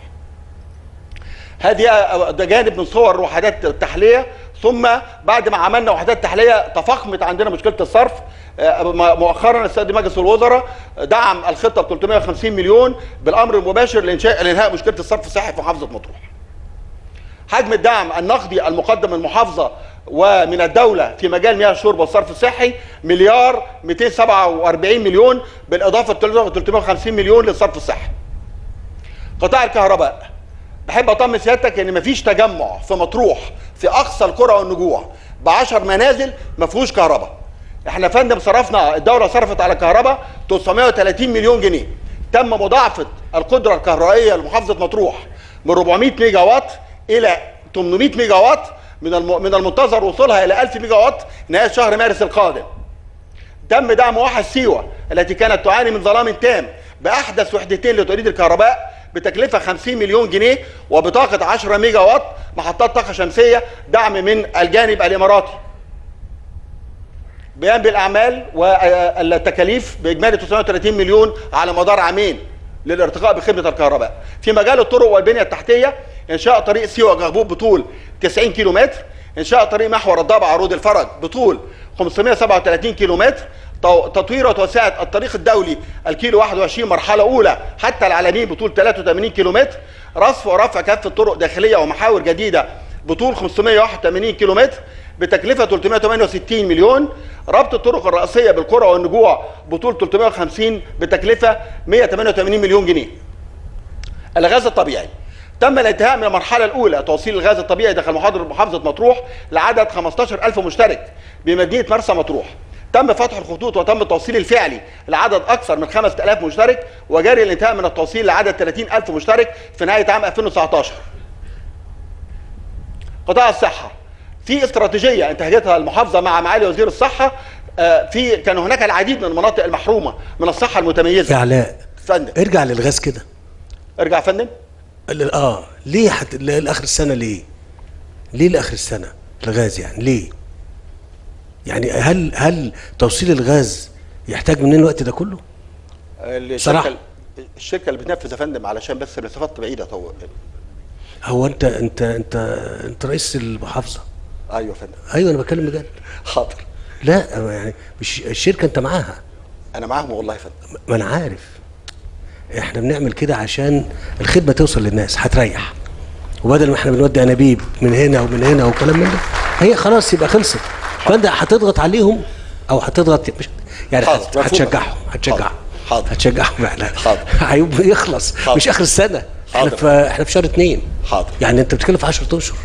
ده جانب من صور وحدات التحليه. ثم بعد ما عملنا وحدات تحليه تفاقمت عندنا مشكله الصرف. مؤخرا السيد مجلس الوزراء دعم الخطه ب 350 مليون بالامر المباشر لانهاء مشكله الصرف الصحي في محافظه مطروح. حجم الدعم النقدي المقدم من المحافظه ومن الدوله في مجال مياه الشرب والصرف الصحي مليار 247 مليون بالاضافه ل 350 مليون للصرف الصحي. قطاع الكهرباء، بحب اطمن سيادتك ان مفيش تجمع في مطروح في اقصى القرى والنجوع ب10 منازل ما فيهوش كهرباء. احنا يا فندم صرفنا، الدوله صرفت على الكهرباء 930 مليون جنيه. تم مضاعفه القدره الكهربائيه لمحافظه مطروح من 400 ميجا وات الى 800 ميجا وات، من المنتظر وصولها الى 1000 ميجا وات نهايه شهر مارس القادم. تم دعم واحد سيوه التي كانت تعاني من ظلام تام باحدث وحدتين لتوليد الكهرباء بتكلفه 50 مليون جنيه وبطاقه 10 ميجا وات محطات طاقه شمسيه دعم من الجانب الاماراتي. بيان بالاعمال والتكاليف باجمالي 930 مليون على مدار عامين للارتقاء بخدمه الكهرباء. في مجال الطرق والبنيه التحتيه، انشاء طريق سيوه جغبوب بطول 90 كيلومتر، انشاء طريق محور الضبع عروض الفرج بطول 537 كيلومتر، تطوير وتوسعه الطريق الدولي الكيلو 21 مرحله اولى حتى العلمين بطول 83 كيلومتر، رصف ورفع كافه طرق داخليه ومحاور جديده بطول 581 كيلومتر بتكلفه 368 مليون، ربط الطرق الرئيسيه بالقرى والنجوع بطول 350 بتكلفه 188 مليون جنيه. الغاز الطبيعي، تم الانتهاء من المرحله الاولى توصيل الغاز الطبيعي داخل محافظه مطروح لعدد 15,000 مشترك بمدينه مرسى مطروح. تم فتح الخطوط وتم التوصيل الفعلي لعدد اكثر من 5,000 مشترك، وجاري الانتهاء من التوصيل لعدد 30,000 مشترك في نهايه عام 2019. قطاع الصحه، في استراتيجيه انتهجتها المحافظه مع معالي وزير الصحه. كان هناك العديد من المناطق المحرومه من الصحه المتميزه. يا علاء فندم ارجع للغاز كده. ارجع يا فندم. ليه لاخر السنه؟ ليه لاخر السنه الغاز؟ يعني ليه؟ يعني هل توصيل الغاز يحتاج مننا الوقت ده كله؟ صراحه الشركه اللي بتنفذ يا فندم علشان بس المسافات بعيده. هو انت رئيس المحافظه؟ ايوه يا فندم. ايوه انا بتكلم بجد. حاضر. لا يعني مش الشركه انت معاها؟ انا معاهم والله يا فندم. ما انا عارف. احنا بنعمل كده عشان الخدمه توصل للناس، هتريح. وبدل ما احنا بنودي انابيب من هنا ومن هنا وكلام من ده، هي خلاص يبقى خلصت. فانت هتضغط عليهم او هتضغط يعني هتشجعهم. حاضر. هتشجعهم احنا. حاضر. يخلص. حاضر. مش اخر السنه. احنا في شهر 2. حاضر. يعني انت بتتكلم في 10 اشهر.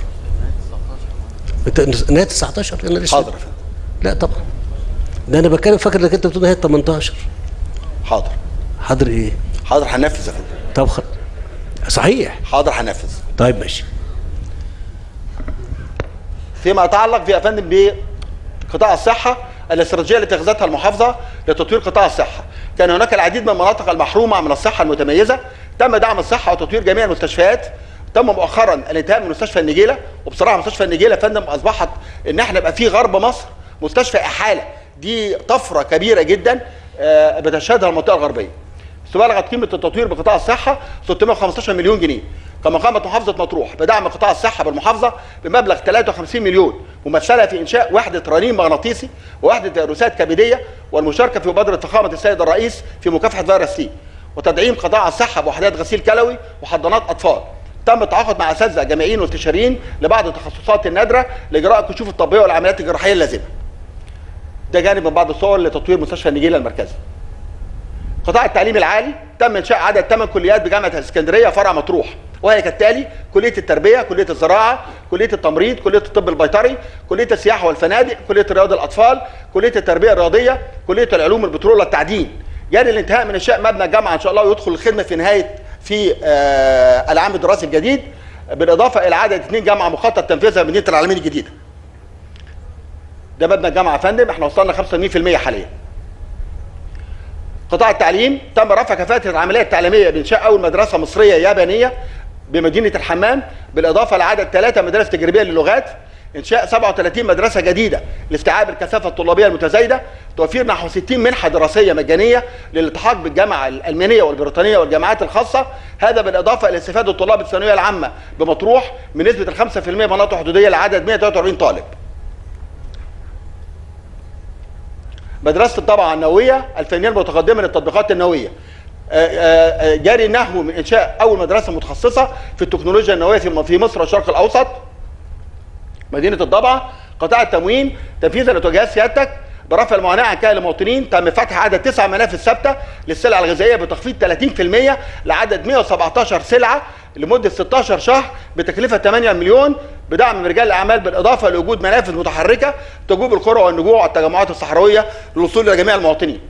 انت نهايه 19. حاضر يا فندم. لا طبعا. ده انا بتكلم، فاكر انك انت بتقول نهايه 18. حاضر. حاضر ايه؟ حاضر هنفذ يا فندم. طب صحيح. حاضر هنفذ. طيب ماشي. فيما يتعلق يا فندم بقطاع الصحه، الاستراتيجيه التي اتخذتها المحافظه لتطوير قطاع الصحه، كان هناك العديد من المناطق المحرومه من الصحه المتميزه. تم دعم الصحه وتطوير جميع المستشفيات. تم مؤخرا الانتهاء من مستشفى النجيله، وبصراحه مستشفى النجيله يا فندم اصبحت ان احنا يبقى في غرب مصر مستشفى احاله. دي طفره كبيره جدا بتشهدها المنطقه الغربيه. استبلغت قيمه التطوير بقطاع الصحه 615 مليون جنيه. كما قامت محافظه مطروح بدعم قطاع الصحه بالمحافظه بمبلغ 53 مليون، ممثله في انشاء وحده رنين مغناطيسي ووحده تيروسات كبديه، والمشاركه في مبادره فخامه السيد الرئيس في مكافحه فيروس سي، وتدعيم قطاع الصحه بوحدات غسيل كلوي وحضانات اطفال. تم التعاقد مع اساتذه جامعيين واستشاريين لبعض التخصصات النادره لاجراء الكشوف الطبيه والعمليات الجراحيه اللازمه. ده جانب من بعض الصور لتطوير مستشفى النجيله المركزي. قطاع التعليم العالي تم انشاء عدد 8 كليات بجامعه الاسكندريه فرع مطروح، وهي كالتالي: كليه التربيه، كليه الزراعه، كليه التمريض، كليه الطب البيطري، كليه السياحه والفنادق، كليه رياض الاطفال، كليه التربيه الرياضيه، كليه العلوم البترول والتعدين. جاري الانتهاء من انشاء مبنى الجامعه ان شاء الله، ويدخل الخدمه في العام الدراسي الجديد، بالاضافه الى عدد 2 جامعه مخطط تنفيذها بمدينه العالمين الجديده. ده مبنى الجامعه يا فندم، احنا وصلنا 85% حاليا. قطاع التعليم تم رفع كفاءة العملية التعليمية بإنشاء أول مدرسة مصرية يابانية بمدينة الحمام، بالإضافة لعدد 3 مدارس تجريبية للغات، إنشاء 37 مدرسة جديدة لاستيعاب الكثافة الطلابية المتزايدة، توفير نحو 60 منحة دراسية مجانية للالتحاق بالجامعة الألمانية والبريطانية والجامعات الخاصة، هذا بالإضافة إلى استفادة طلاب الثانوية العامة بمطروح من نسبة 5% مناطق حدودية لعدد 143 طالب. مدرسة الطابعة النووية الفنية المتقدمة للتطبيقات النووية، جاري النحو من إنشاء أول مدرسة متخصصة في التكنولوجيا النووية في مصر والشرق الأوسط. مدينة الضبعة قطاع التموين تنفيذا لتوجيهات سيادتك برفع المعاناة عن كاهل المواطنين، تم فتح عدد 9 منافذ ثابتة للسلع الغذائية بتخفيض 30% لعدد 117 سلعة لمدة 16 شهر بتكلفة 8 مليون، بدعم من رجال الأعمال، بالإضافة لوجود منافذ متحركة تجوب القرى والنجوع والتجمعات الصحراوية للوصول إلى جميع المواطنين.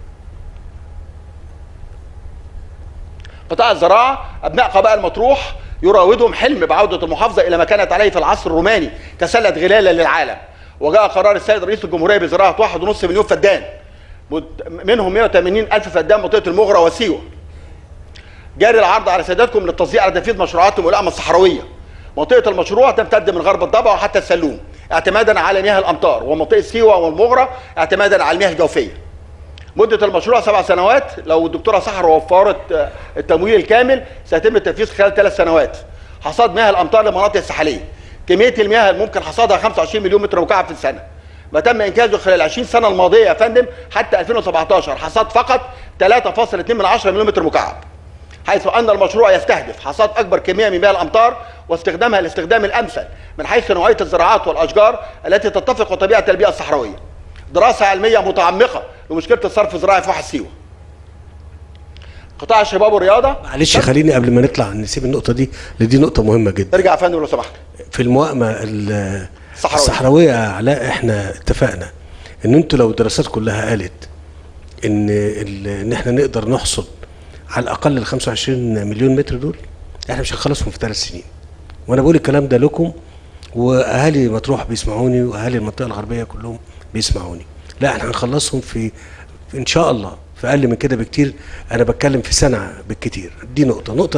قطاع الزراعة أبناء قبائل مطروح يراودهم حلم بعودة المحافظة إلى ما كانت عليه في العصر الروماني كسلة غلالة للعالم، وجاء قرار السيد رئيس الجمهورية بزراعة 1.5 مليون فدان، منهم 180 ألف فدان منطقة المغرة وسيوة. جاري العرض على سيادتكم للتصديق على تنفيذ مشروعات الملائمة الصحراوية. منطقة المشروع تمتد من غرب الضبع وحتى السلوم اعتمادا على مياه الأمطار، ومنطقة سيوة والمغرة اعتمادا على المياه الجوفية. مدة المشروع 7 سنوات، لو الدكتورة سحر وفرت التمويل الكامل سيتم التنفيذ خلال 3 سنوات. حصاد مياه الأمطار للمناطق الساحلية، كمية المياه الممكن حصادها 25 مليون متر مكعب في السنة، ما تم إنجازه خلال 20 سنة الماضية يا فندم حتى 2017 حصاد فقط 3.2 مليون متر مكعب، حيث أن المشروع يستهدف حصاد أكبر كمية من مياه الأمطار واستخدامها الاستخدام الأمثل من حيث نوعية الزراعات والأشجار التي تتفق مع طبيعة البيئة الصحراوية. دراسة علمية متعمقة لمشكلة الصرف الزراعي في واحد سيوة. قطاع الشباب والرياضة، معلش خليني قبل ما نطلع نسيب النقطة دي، لأن دي نقطة مهمة جدا. ارجع يا فندم لو سمحت. في الموائمة الصحراوية يا علاء احنا اتفقنا ان انتوا لو الدراسات كلها قالت ان احنا نقدر نحصد على الاقل ال 25 مليون متر دول، احنا مش هنخلصهم في 3 سنين. وانا بقول الكلام ده لكم، واهالي مطروح بيسمعوني، واهالي المنطقه الغربيه كلهم بيسمعوني. لا احنا هنخلصهم في ان شاء الله في اقل من كده بكتير. انا بتكلم في سنه بالكتير. دي نقطه. النقطه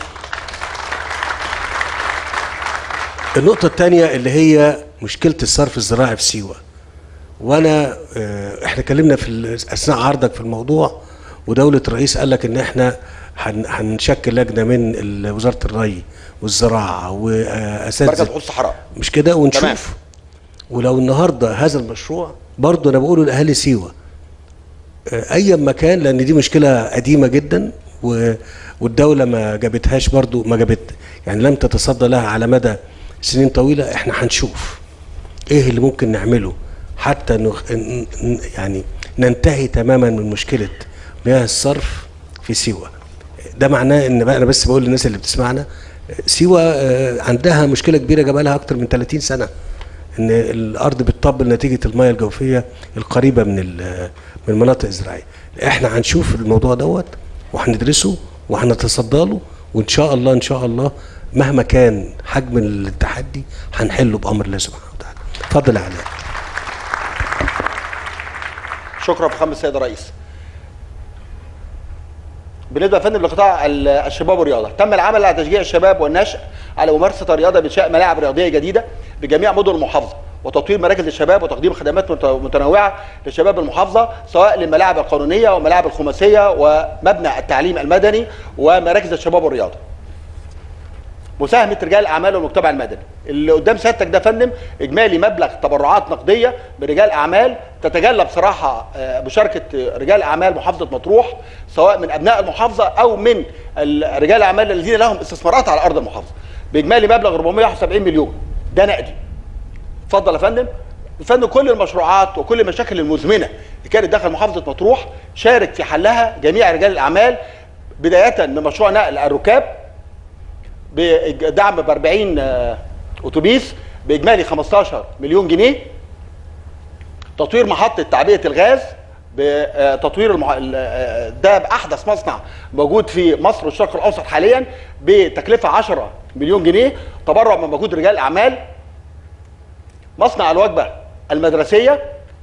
الثانيه اللي هي مشكله الصرف الزراعي في سيوه. وانا احنا اتكلمنا في اثناء عرضك في الموضوع، ودوله الرئيس قال لك ان احنا هنشكل لجنه من وزاره الري والزراعه واساتذه مركز بحوث الصحراء، مش كده، ونشوف تمام. ولو النهارده هذا المشروع برضه انا بقوله لاهالي سيوه اي مكان، لان دي مشكله قديمه جدا والدوله ما جابتهاش برضه، ما جابت يعني لم تتصدى لها على مدى سنين طويله. احنا هنشوف ايه اللي ممكن نعمله حتى يعني ننتهي تماما من مشكله مياه الصرف في سيوه. ده معناه ان بقى انا بس بقول للناس اللي بتسمعنا، سيوه عندها مشكله كبيره جابها لها اكتر من 30 سنه، ان الارض بتطبل نتيجه المياه الجوفيه القريبه من المناطق الزراعيه. احنا هنشوف الموضوع دوت وهندرسه وهنتصدى له، وان شاء الله ان شاء الله مهما كان حجم التحدي هنحله بامر الله سبحانه وتعالى. اتفضل يا علاء. شكرا فخامة السيد الرئيس. بالنسبه يا فندم لقطاع الشباب والرياضه، تم العمل على تشجيع الشباب والنشء على ممارسه الرياضه بانشاء ملاعب رياضيه جديده بجميع مدن المحافظه، وتطوير مراكز الشباب وتقديم خدمات متنوعه لشباب المحافظه، سواء للملاعب القانونيه وملاعب الخماسيه ومبنى التعليم المدني ومراكز الشباب والرياضه. مساهمه رجال الاعمال والمجتمع المدني اللي قدام سيادتك ده فندم اجمالي مبلغ تبرعات نقديه برجال اعمال تتجلى بصراحه مشاركه رجال اعمال محافظه مطروح، سواء من ابناء المحافظه او من رجال الاعمال الذين لهم استثمارات على ارض المحافظه باجمالي مبلغ 471 مليون، ده نقدي. اتفضل يا فندم. الفندم كل المشروعات وكل المشاكل المزمنه اللي كانت داخل محافظه مطروح شارك في حلها جميع رجال الاعمال، بدايه من مشروع نقل الركاب بدعم ب 40 اتوبيس باجمالي 15 مليون جنيه، تطوير محطه تعبئه الغاز بتطوير ده باحدث مصنع موجود في مصر والشرق الاوسط حاليا بتكلفه 10 مليون جنيه، تبرع من مجهود رجال الاعمال. مصنع الوجبه المدرسيه،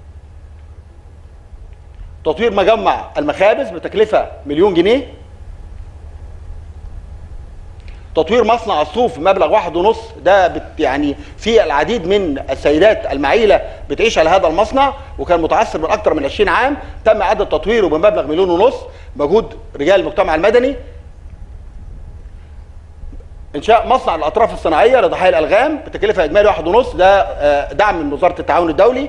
تطوير مجمع المخابز بتكلفه مليون جنيه، تطوير مصنع الصوف بمبلغ 1.5، ده يعني في العديد من السيدات المعيله بتعيش على هذا المصنع وكان متعثر من اكثر من 20 عام، تم اعاده تطويره بمبلغ 1.5 مليون، مجهود رجال المجتمع المدني. انشاء مصنع الاطراف الصناعيه لضحايا الالغام بتكلفه اجمالي 1.5، ده دعم من وزاره التعاون الدولي.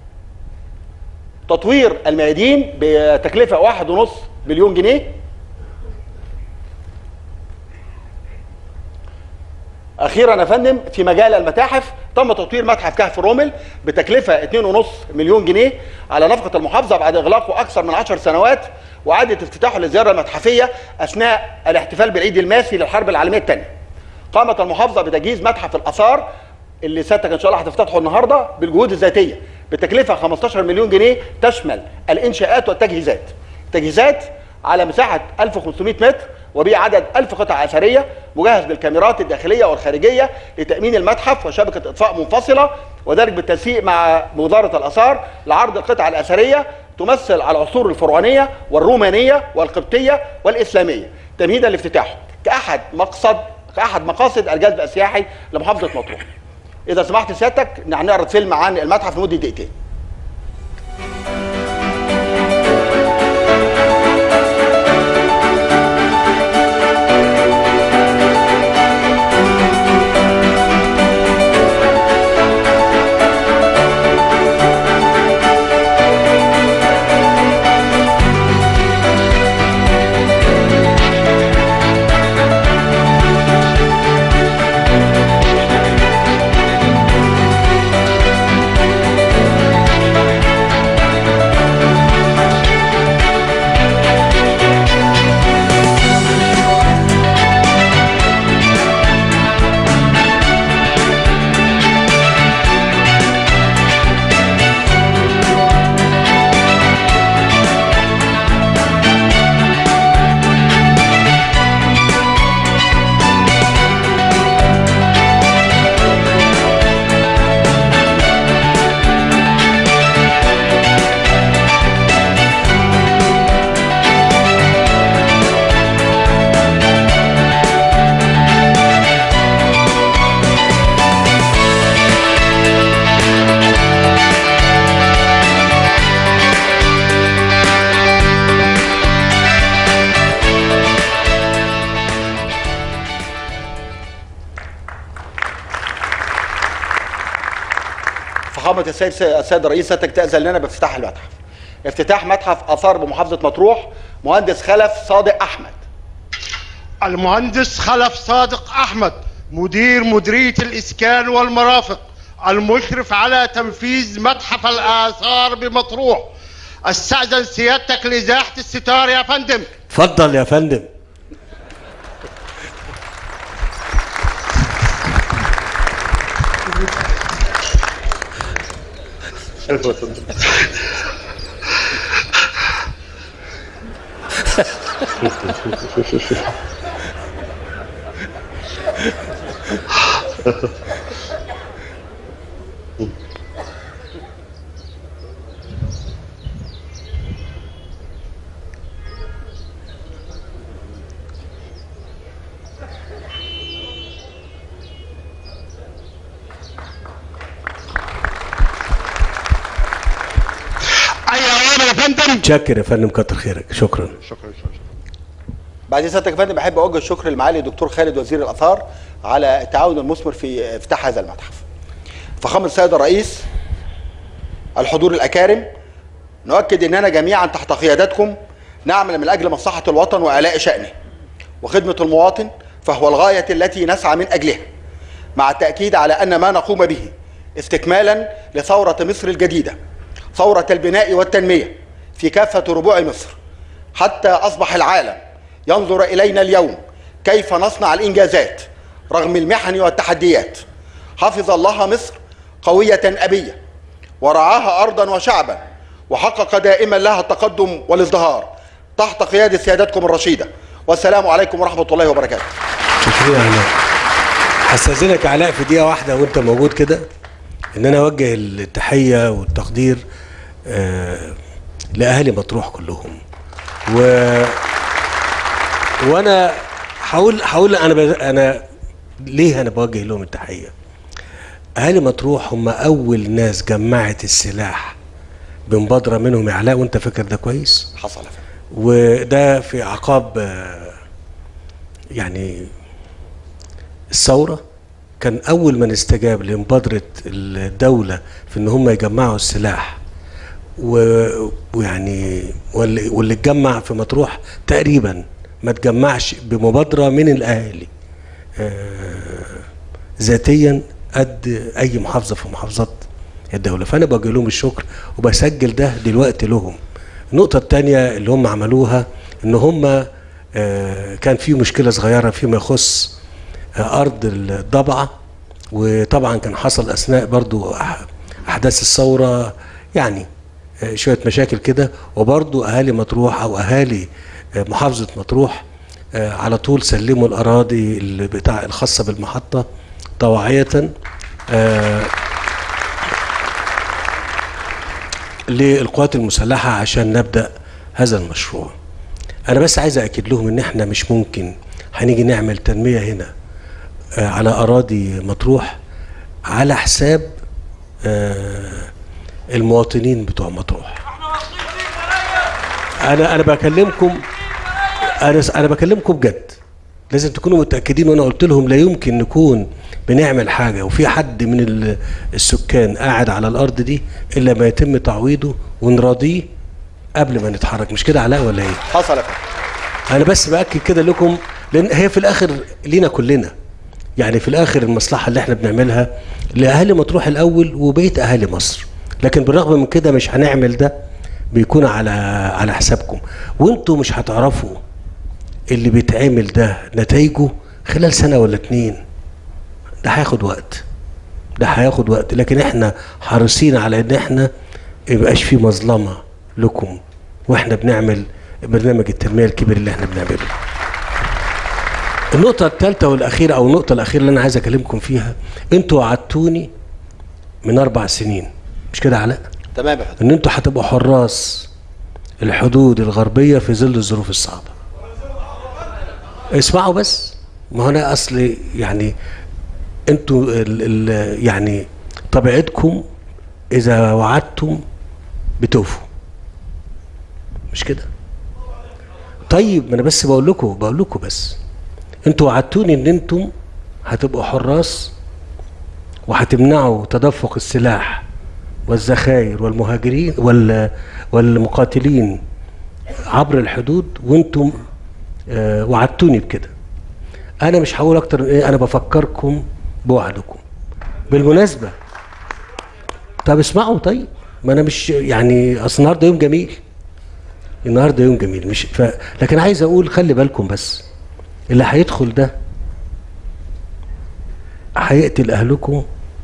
تطوير الميادين بتكلفه 1.5 مليون جنيه. اخيرا يا فندم في مجال المتاحف تم تطوير متحف كهف رومل بتكلفه 2.5 مليون جنيه على نفقه المحافظه بعد اغلاقه اكثر من 10 سنوات، واعاده افتتاحه للزياره المتحفيه اثناء الاحتفال بالعيد الماسي للحرب العالميه الثانيه. قامت المحافظه بتجهيز متحف الاثار اللي سيادتك ان شاء الله هتفتتحه النهارده بالجهود الذاتيه بتكلفه 15 مليون جنيه، تشمل الانشاءات والتجهيزات. تجهيزات على مساحه 1500 متر وبعدد 1000 قطعه اثريه، مجهز بالكاميرات الداخليه والخارجيه لتامين المتحف وشبكه اطفاء منفصله، وذلك بالتنسيق مع وزاره الاثار لعرض القطع الاثريه تمثل العصور الفرعونيه والرومانيه والقبطيه والاسلاميه، تمهيدا لافتتاحه كاحد مقاصد الجذب السياحي لمحافظه مطروح. اذا سمحت سيادتك نعرض فيلم عن المتحف لمده دقيقتين. فخامة السيد الرئيس سيادتك تأذن لنا بافتتاح المتحف. افتتاح متحف آثار بمحافظة مطروح، مهندس خلف صادق أحمد. المهندس خلف صادق أحمد مدير مديرية الإسكان والمرافق المشرف على تنفيذ متحف الآثار بمطروح. استأذن سيادتك لإزاحة الستار يا فندم. اتفضل يا فندم. فندم. شكر يا فندم، كتر خيرك، شكرا. شكرا. بعد سيادتك يا فندم بحب اوجه الشكر لمعالي الدكتور خالد وزير الاثار على التعاون المثمر في افتتاح هذا المتحف. فخامه السيد الرئيس، الحضور الاكارم، نؤكد اننا جميعا تحت قيادتكم نعمل من اجل مصلحه الوطن واعلاء شانه وخدمه المواطن، فهو الغايه التي نسعى من اجلها، مع التاكيد على ان ما نقوم به استكمالا لثوره مصر الجديده، ثوره البناء والتنميه في كافه ربوع مصر، حتى اصبح العالم ينظر الينا اليوم كيف نصنع الانجازات رغم المحن والتحديات. حفظ الله مصر قويه ابيه ورعاها ارضا وشعبا، وحقق دائما لها التقدم والازدهار تحت قياده سيادتكم الرشيده. والسلام عليكم ورحمه الله وبركاته. شكرا يا علاء. هستاذنك يا علاء في دقيقه واحده وانت موجود كده ان انا اوجه التحيه والتقدير لاهالي مطروح كلهم. وانا هقول انا ليه انا بوجه لهم التحيه. اهالي مطروح هم اول ناس جمعت السلاح بمبادره منهم يا علاء، وانت فاكر ده كويس. حصل يا فندم. وده في عقاب يعني الثوره، كان اول من استجاب لمبادره الدوله في ان هم يجمعوا السلاح، ويعني واللي اتجمع في مطروح تقريبا ما تجمعش بمبادره من الاهالي ذاتيا قد اي محافظه في محافظات الدوله. فانا بوجه لهم الشكر وبسجل ده دلوقتي لهم. النقطه الثانيه اللي هم عملوها ان هم كان في مشكله صغيره فيما يخص ارض الضبعه، وطبعا كان حصل اثناء برضو احداث الثوره يعني شويه مشاكل كده، وبرضو اهالي مطروح او اهالي محافظه مطروح على طول سلموا الاراضي بتاع الخاصه بالمحطه طواعيه للقوات المسلحه عشان نبدا هذا المشروع. انا بس عايز اكد لهم ان احنا مش ممكن هنيجي نعمل تنميه هنا على اراضي مطروح على حساب المواطنين بتوع مطروح. انا بكلمكم انا بكلمكم بجد، لازم تكونوا متاكدين. وانا قلت لهم لا يمكن نكون بنعمل حاجه وفي حد من السكان قاعد على الارض دي الا ما يتم تعويضه ونراضيه قبل ما نتحرك. مش كده علاء ولا ايه؟ حصل يا فندم. انا بس باكد كده لكم، لان هي في الاخر لينا كلنا، يعني في الاخر المصلحه اللي احنا بنعملها لاهالي مطروح الاول وبقيه اهالي مصر، لكن بالرغم من كده مش هنعمل ده بيكون على حسابكم، وانتوا مش هتعرفوا اللي بيتعمل ده نتائجه خلال سنه ولا اتنين. ده هياخد وقت، لكن احنا حريصين على ان احنا ميبقاش في مظلمه لكم واحنا بنعمل برنامج التنميه الكبير اللي احنا بنعمله. النقطه الثالثه والاخيره او النقطه الاخيره اللي انا عايز اكلمكم فيها، انتوا وعدتوني من 4 سنين، مش كده علاء؟ تمام يا فندم. ان انتوا هتبقوا حراس الحدود الغربيه في ظل الظروف الصعبه. اسمعوا بس، ما هو انا اصل يعني انتوا يعني طبيعتكم اذا وعدتم بتوفوا، مش كده؟ طيب ما انا بس بقول لكم بس، انتوا وعدتوني ان انتم هتبقوا حراس وهتمنعوا تدفق السلاح والذخائر والمهاجرين والمقاتلين عبر الحدود، وانتم وعدتوني بكده. انا مش هقول اكتر من ايه، انا بفكركم بوعدكم. بالمناسبه طب اسمعوا، طيب ما انا مش يعني اصل النهارده يوم جميل مش لكن عايز اقول خلي بالكم بس، اللي هيدخل ده هيقتل اهلكم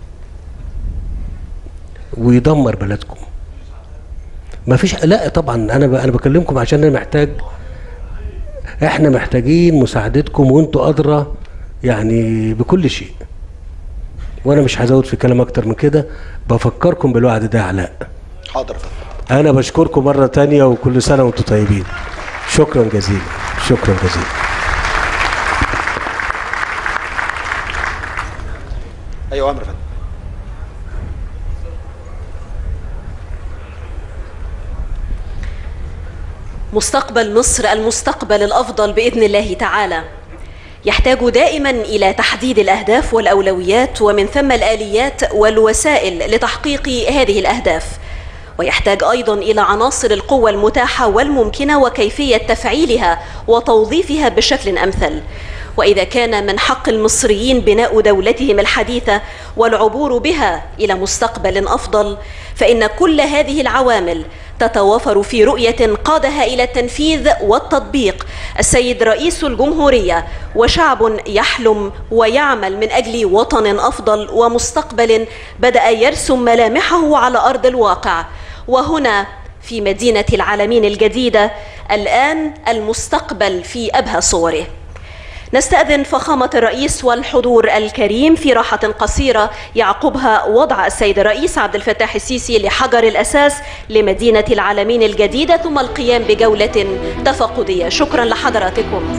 ويدمر بلدكم. ما فيش، لا طبعا انا بكلمكم عشان احنا محتاجين مساعدتكم، وانتوا ادرى يعني بكل شيء. وانا مش هزود في كلام اكتر من كده، بفكركم بالوعد ده علاء. حاضر يا فندم. انا بشكركم مره تانية وكل سنه وانتم طيبين. شكرا جزيلا. ايوه امر يا فندم. مستقبل مصر المستقبل الأفضل بإذن الله تعالى يحتاج دائما إلى تحديد الأهداف والأولويات ومن ثم الآليات والوسائل لتحقيق هذه الأهداف، ويحتاج أيضا إلى عناصر القوة المتاحة والممكنة وكيفية تفعيلها وتوظيفها بشكل أمثل. وإذا كان من حق المصريين بناء دولتهم الحديثة والعبور بها إلى مستقبل أفضل، فإن كل هذه العوامل تتوافر في رؤية قادها إلى التنفيذ والتطبيق السيد رئيس الجمهورية وشعب يحلم ويعمل من أجل وطن أفضل ومستقبل بدأ يرسم ملامحه على أرض الواقع. وهنا في مدينة العالمين الجديدة الآن المستقبل في أبهى صوره. نستأذن فخامة الرئيس والحضور الكريم في راحة قصيرة يعقبها وضع السيد الرئيس عبد الفتاح السيسي لحجر الأساس لمدينة العالمين الجديدة ثم القيام بجولة تفقدية. شكرا لحضراتكم.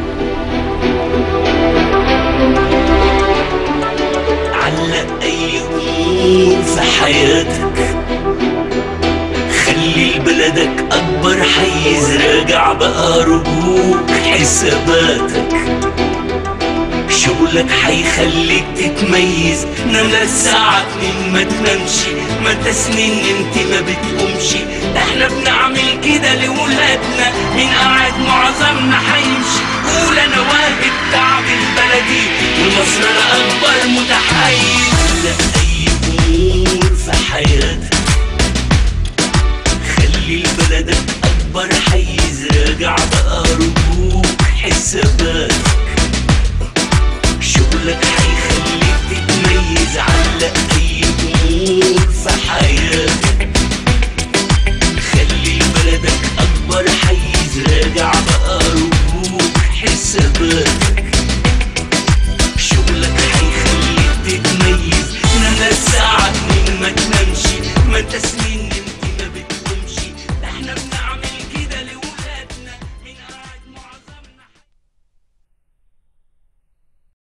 علق أي أمور في حياتك، خلي لبلدك أكبر حيز، راجع بقى رجوك حساباتك، شغلك حيخليك تتميز، نام للساعة 2 ما تنامش، ما انت سنين انت ما بتقومش، احنا بنعمل كده لولادنا، مين قاعد معظمنا حيمشي، قول انا واهب تعب البلدي ومصر انا اكبر